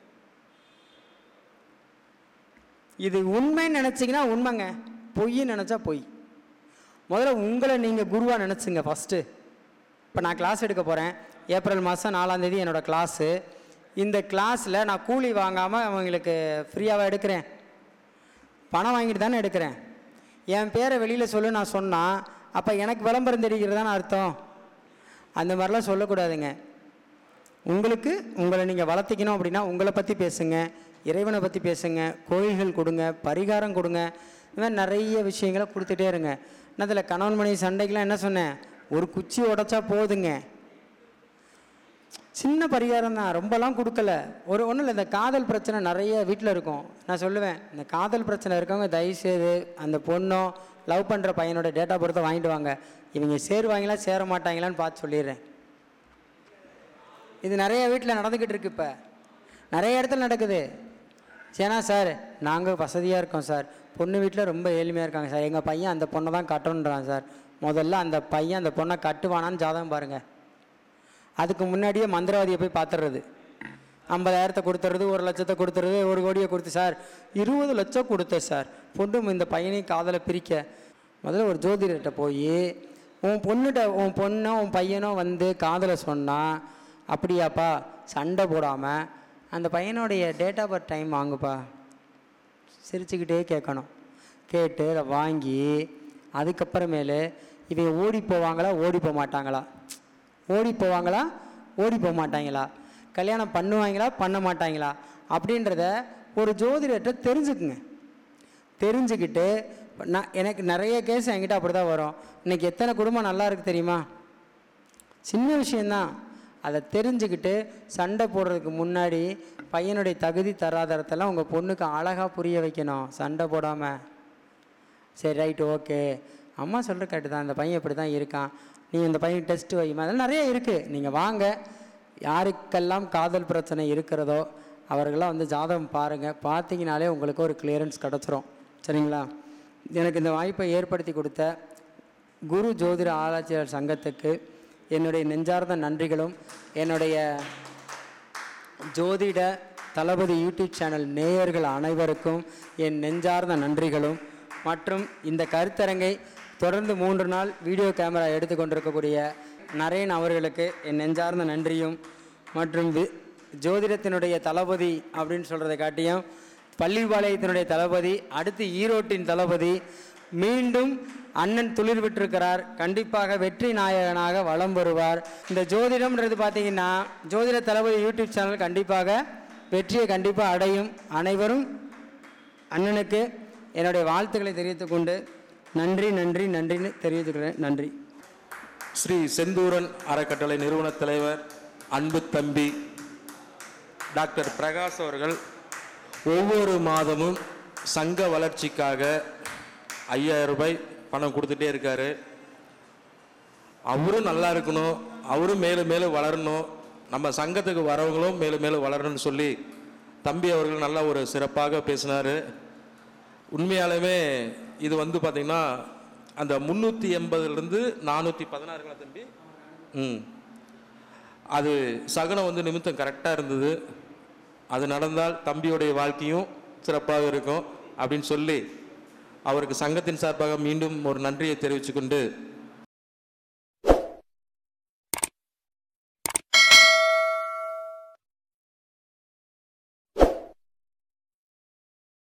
Speaker 2: இது உண்மைன்னு நினச்சிங்கன்னா உண்மைங்க, பொய்ன்னு நினச்சா பொய். முதல்ல உங்களை நீங்கள் குருவாக நினச்சிங்க ஃபஸ்ட்டு. இப்போ நான் கிளாஸ் எடுக்க போகிறேன். ஏப்ரல் மாதம் 4ஆம் தேதி என்னோடய கிளாஸு. இந்த கிளாஸில் நான் கூலி வாங்காமல் அவங்களுக்கு ஃப்ரீயாகவே எடுக்கிறேன், பணம் வாங்கிட்டு தானே எடுக்கிறேன். என் பேரை வெளியில் சொல்லு நான் சொன்னால் அப்போ எனக்கு விளம்பரம் தெரிகிறதான அர்த்தம். அந்த மாதிரிலாம் சொல்லக்கூடாதுங்க. உங்களுக்கு உங்களை நீங்கள் வளர்த்திக்கணும் அப்படின்னா உங்களை பற்றி பேசுங்க, இறைவனை பற்றி பேசுங்க, கோயில்கள் கொடுங்க, பரிகாரம் கொடுங்க. இந்த மாதிரி நிறைய விஷயங்களை கொடுத்துட்டே இருங்க. நான் அதில் கணவன் மனைவி சண்டைக்கெலாம் என்ன சொன்னேன், ஒரு குச்சி உடைச்சா போதுங்க. சின்ன பரிகாரம் தான், ரொம்பலாம் கொடுக்கல. ஒன்றும் இல்லை, இந்த காதல் பிரச்சனை நிறைய வீட்டில் இருக்கும். நான் சொல்லுவேன், இந்த காதல் பிரச்சனை இருக்கவங்க தயவுசெய்து அந்த பொண்ணோ லவ் பண்ணுற பையனோட டேட் ஆஃப் பர்த்தை வாங்கிட்டு வாங்க. இவங்க சேருவாங்களா சேர மாட்டாங்களான்னு பார்த்து சொல்லிடுறேன். இது நிறைய வீட்டில் நடந்துக்கிட்டு இருக்கு, இப்போ நிறைய இடத்துல நடக்குது. ஏன்னா சார் நாங்கள் வசதியாக இருக்கோம் சார், பொண்ணு வீட்டில் ரொம்ப ஏழ்மையாக இருக்காங்க சார், எங்கள் பையன் அந்த பொண்ணை தான் கட்டணுன்றான் சார். முதல்ல அந்த பையன் அந்த பொண்ணை கட்டுவானான்னு ஜாதகம் பாருங்கள். அதுக்கு முன்னாடியே மந்திரவாதியை போய் பார்த்துடுறது. 50,000 கொடுத்துறது, 1 லட்சத்தை கொடுத்துறது, 1 கோடியை கொடுத்து சார் 20 லட்சம் கொடுத்தேன் சார் பொண்ணு இந்த பையனையும் காதலை பிரிக்க. முதல்ல ஒரு ஜோதிடர்கிட்ட போய் உன் பொண்ணோ உன் பையனோ வந்து காதலை சொன்னால் அப்படியாப்பா சண்டை போடாமல் அந்த பையனுடைய டேட் ஆஃப் பர்த் டைம் வாங்குப்பா, சிரிச்சுக்கிட்டே கேட்கணும். கேட்டு அதை வாங்கி அதுக்கப்புறமேலு இவங்க ஓடி போவாங்களா ஓடி போக மாட்டாங்களா, ஓடி போவாங்களா ஓடி போக மாட்டாங்களா, கல்யாணம் பண்ணுவாங்களா பண்ண மாட்டாங்களா அப்படின்றத ஒரு ஜோதிடர்கிட்ட தெரிஞ்சுக்குங்க. தெரிஞ்சுக்கிட்டு எனக்கு நிறைய கேஸ் என்கிட்ட அப்படி தான் வரும். இன்றைக்கி எத்தனை குடும்பம் நல்லா இருக்குது தெரியுமா? சின்ன விஷயந்தான். அதை தெரிஞ்சுக்கிட்டு சண்டை போடுறதுக்கு முன்னாடி பையனுடைய தகுதி தராதரத்தெல்லாம் உங்கள் பொண்ணுக்கு அழகாக புரிய வைக்கணும், சண்டை போடாமல். சரி ரைட்டு ஓகே, அம்மா சொல்கிற கரெக்டு தான், அந்த பையன் இப்படி தான் இருக்கான், நீங்கள் இந்த பையன் டெஸ்ட் வைமா, அதெல்லாம் நிறைய இருக்குது. நீங்கள் வாங்க, யாருக்கெல்லாம் காதல் பிரச்சனை இருக்கிறதோ அவர்களெலாம் வந்து ஜாதகம் பாருங்கள். பார்த்தீங்கனாலே உங்களுக்கு ஒரு கிளியரன்ஸ் கிடச்சிரும். சரிங்களா? எனக்கு இந்த வாய்ப்பை ஏற்படுத்தி கொடுத்த குரு ஜோதிட ஆராய்ச்சியாளர் சங்கத்துக்கு என்னுடைய நெஞ்சார்ந்த நன்றிகளும், என்னுடைய ஜோதிட தளபதி யூடியூப் சேனல் நேயர்கள் அனைவருக்கும் என் நெஞ்சார்ந்த நன்றிகளும், மற்றும் இந்த கருத்தரங்கை தொடர்ந்து 3 நாள் வீடியோ கேமரா எடுத்துக்கொண்டிருக்கக்கூடிய நரேன் அவர்களுக்கு என் நெஞ்சார்ந்த நன்றியும், மற்றும் ஜோதிடத்தினுடைய தளபதி அப்படின்னு சொல்கிறத காட்டியும் பள்ளிப்பாளையத்தினுடைய தளபதி, அடுத்து ஈரோட்டின் தளபதி, மீண்டும் அண்ணன் துளிர் விட்டிருக்கிறார். கண்டிப்பாக வெற்றி நாயகனாக வலம் வருவார். இந்த ஜோதிடம்ன்றது பார்த்தீங்கன்னா ஜோதிட தளபதி யூடியூப் சேனல் கண்டிப்பாக வெற்றியை கண்டிப்பாக அடையும். அனைவரும் அண்ணனுக்கு என்னுடைய வாழ்த்துக்களை தெரிவித்துக் கொண்டு நன்றி நன்றி நன்றின்னு தெரிவித்துக்கிறேன். நன்றி.
Speaker 3: ஸ்ரீ செந்தூரன் அறக்கட்டளை நிறுவன தலைவர் அன்பு தம்பி டாக்டர் பிரகாஷ் அவர்கள் ஒவ்வொரு மாதமும் சங்க வளர்ச்சிக்காக 5000 ரூபாய் பணம் கொடுத்துட்டே இருக்காரு. அவரும் நல்லா இருக்கணும், அவரும் மேலும் மேலும் வளரணும், நம்ம சங்கத்துக்கு வரவங்களும் மேலும் மேலும் வளரணும்னு சொல்லி தம்பி அவர்கள் நல்லா ஒரு சிறப்பாக பேசினார். உண்மையாலுமே இது பார்த்திங்கன்னா அந்த 380லேருந்து 416 தம்பி அது சகனம் நிமித்தம் கரெக்டாக இருந்தது. அது நடந்தால் தம்பியுடைய வாழ்க்கையும் சிறப்பாக இருக்கும் அப்படின்னு சொல்லி அவருக்கு சங்கத்தின் சார்பாக மீண்டும் ஒரு நன்றியை தெரிவித்துக்கொண்டு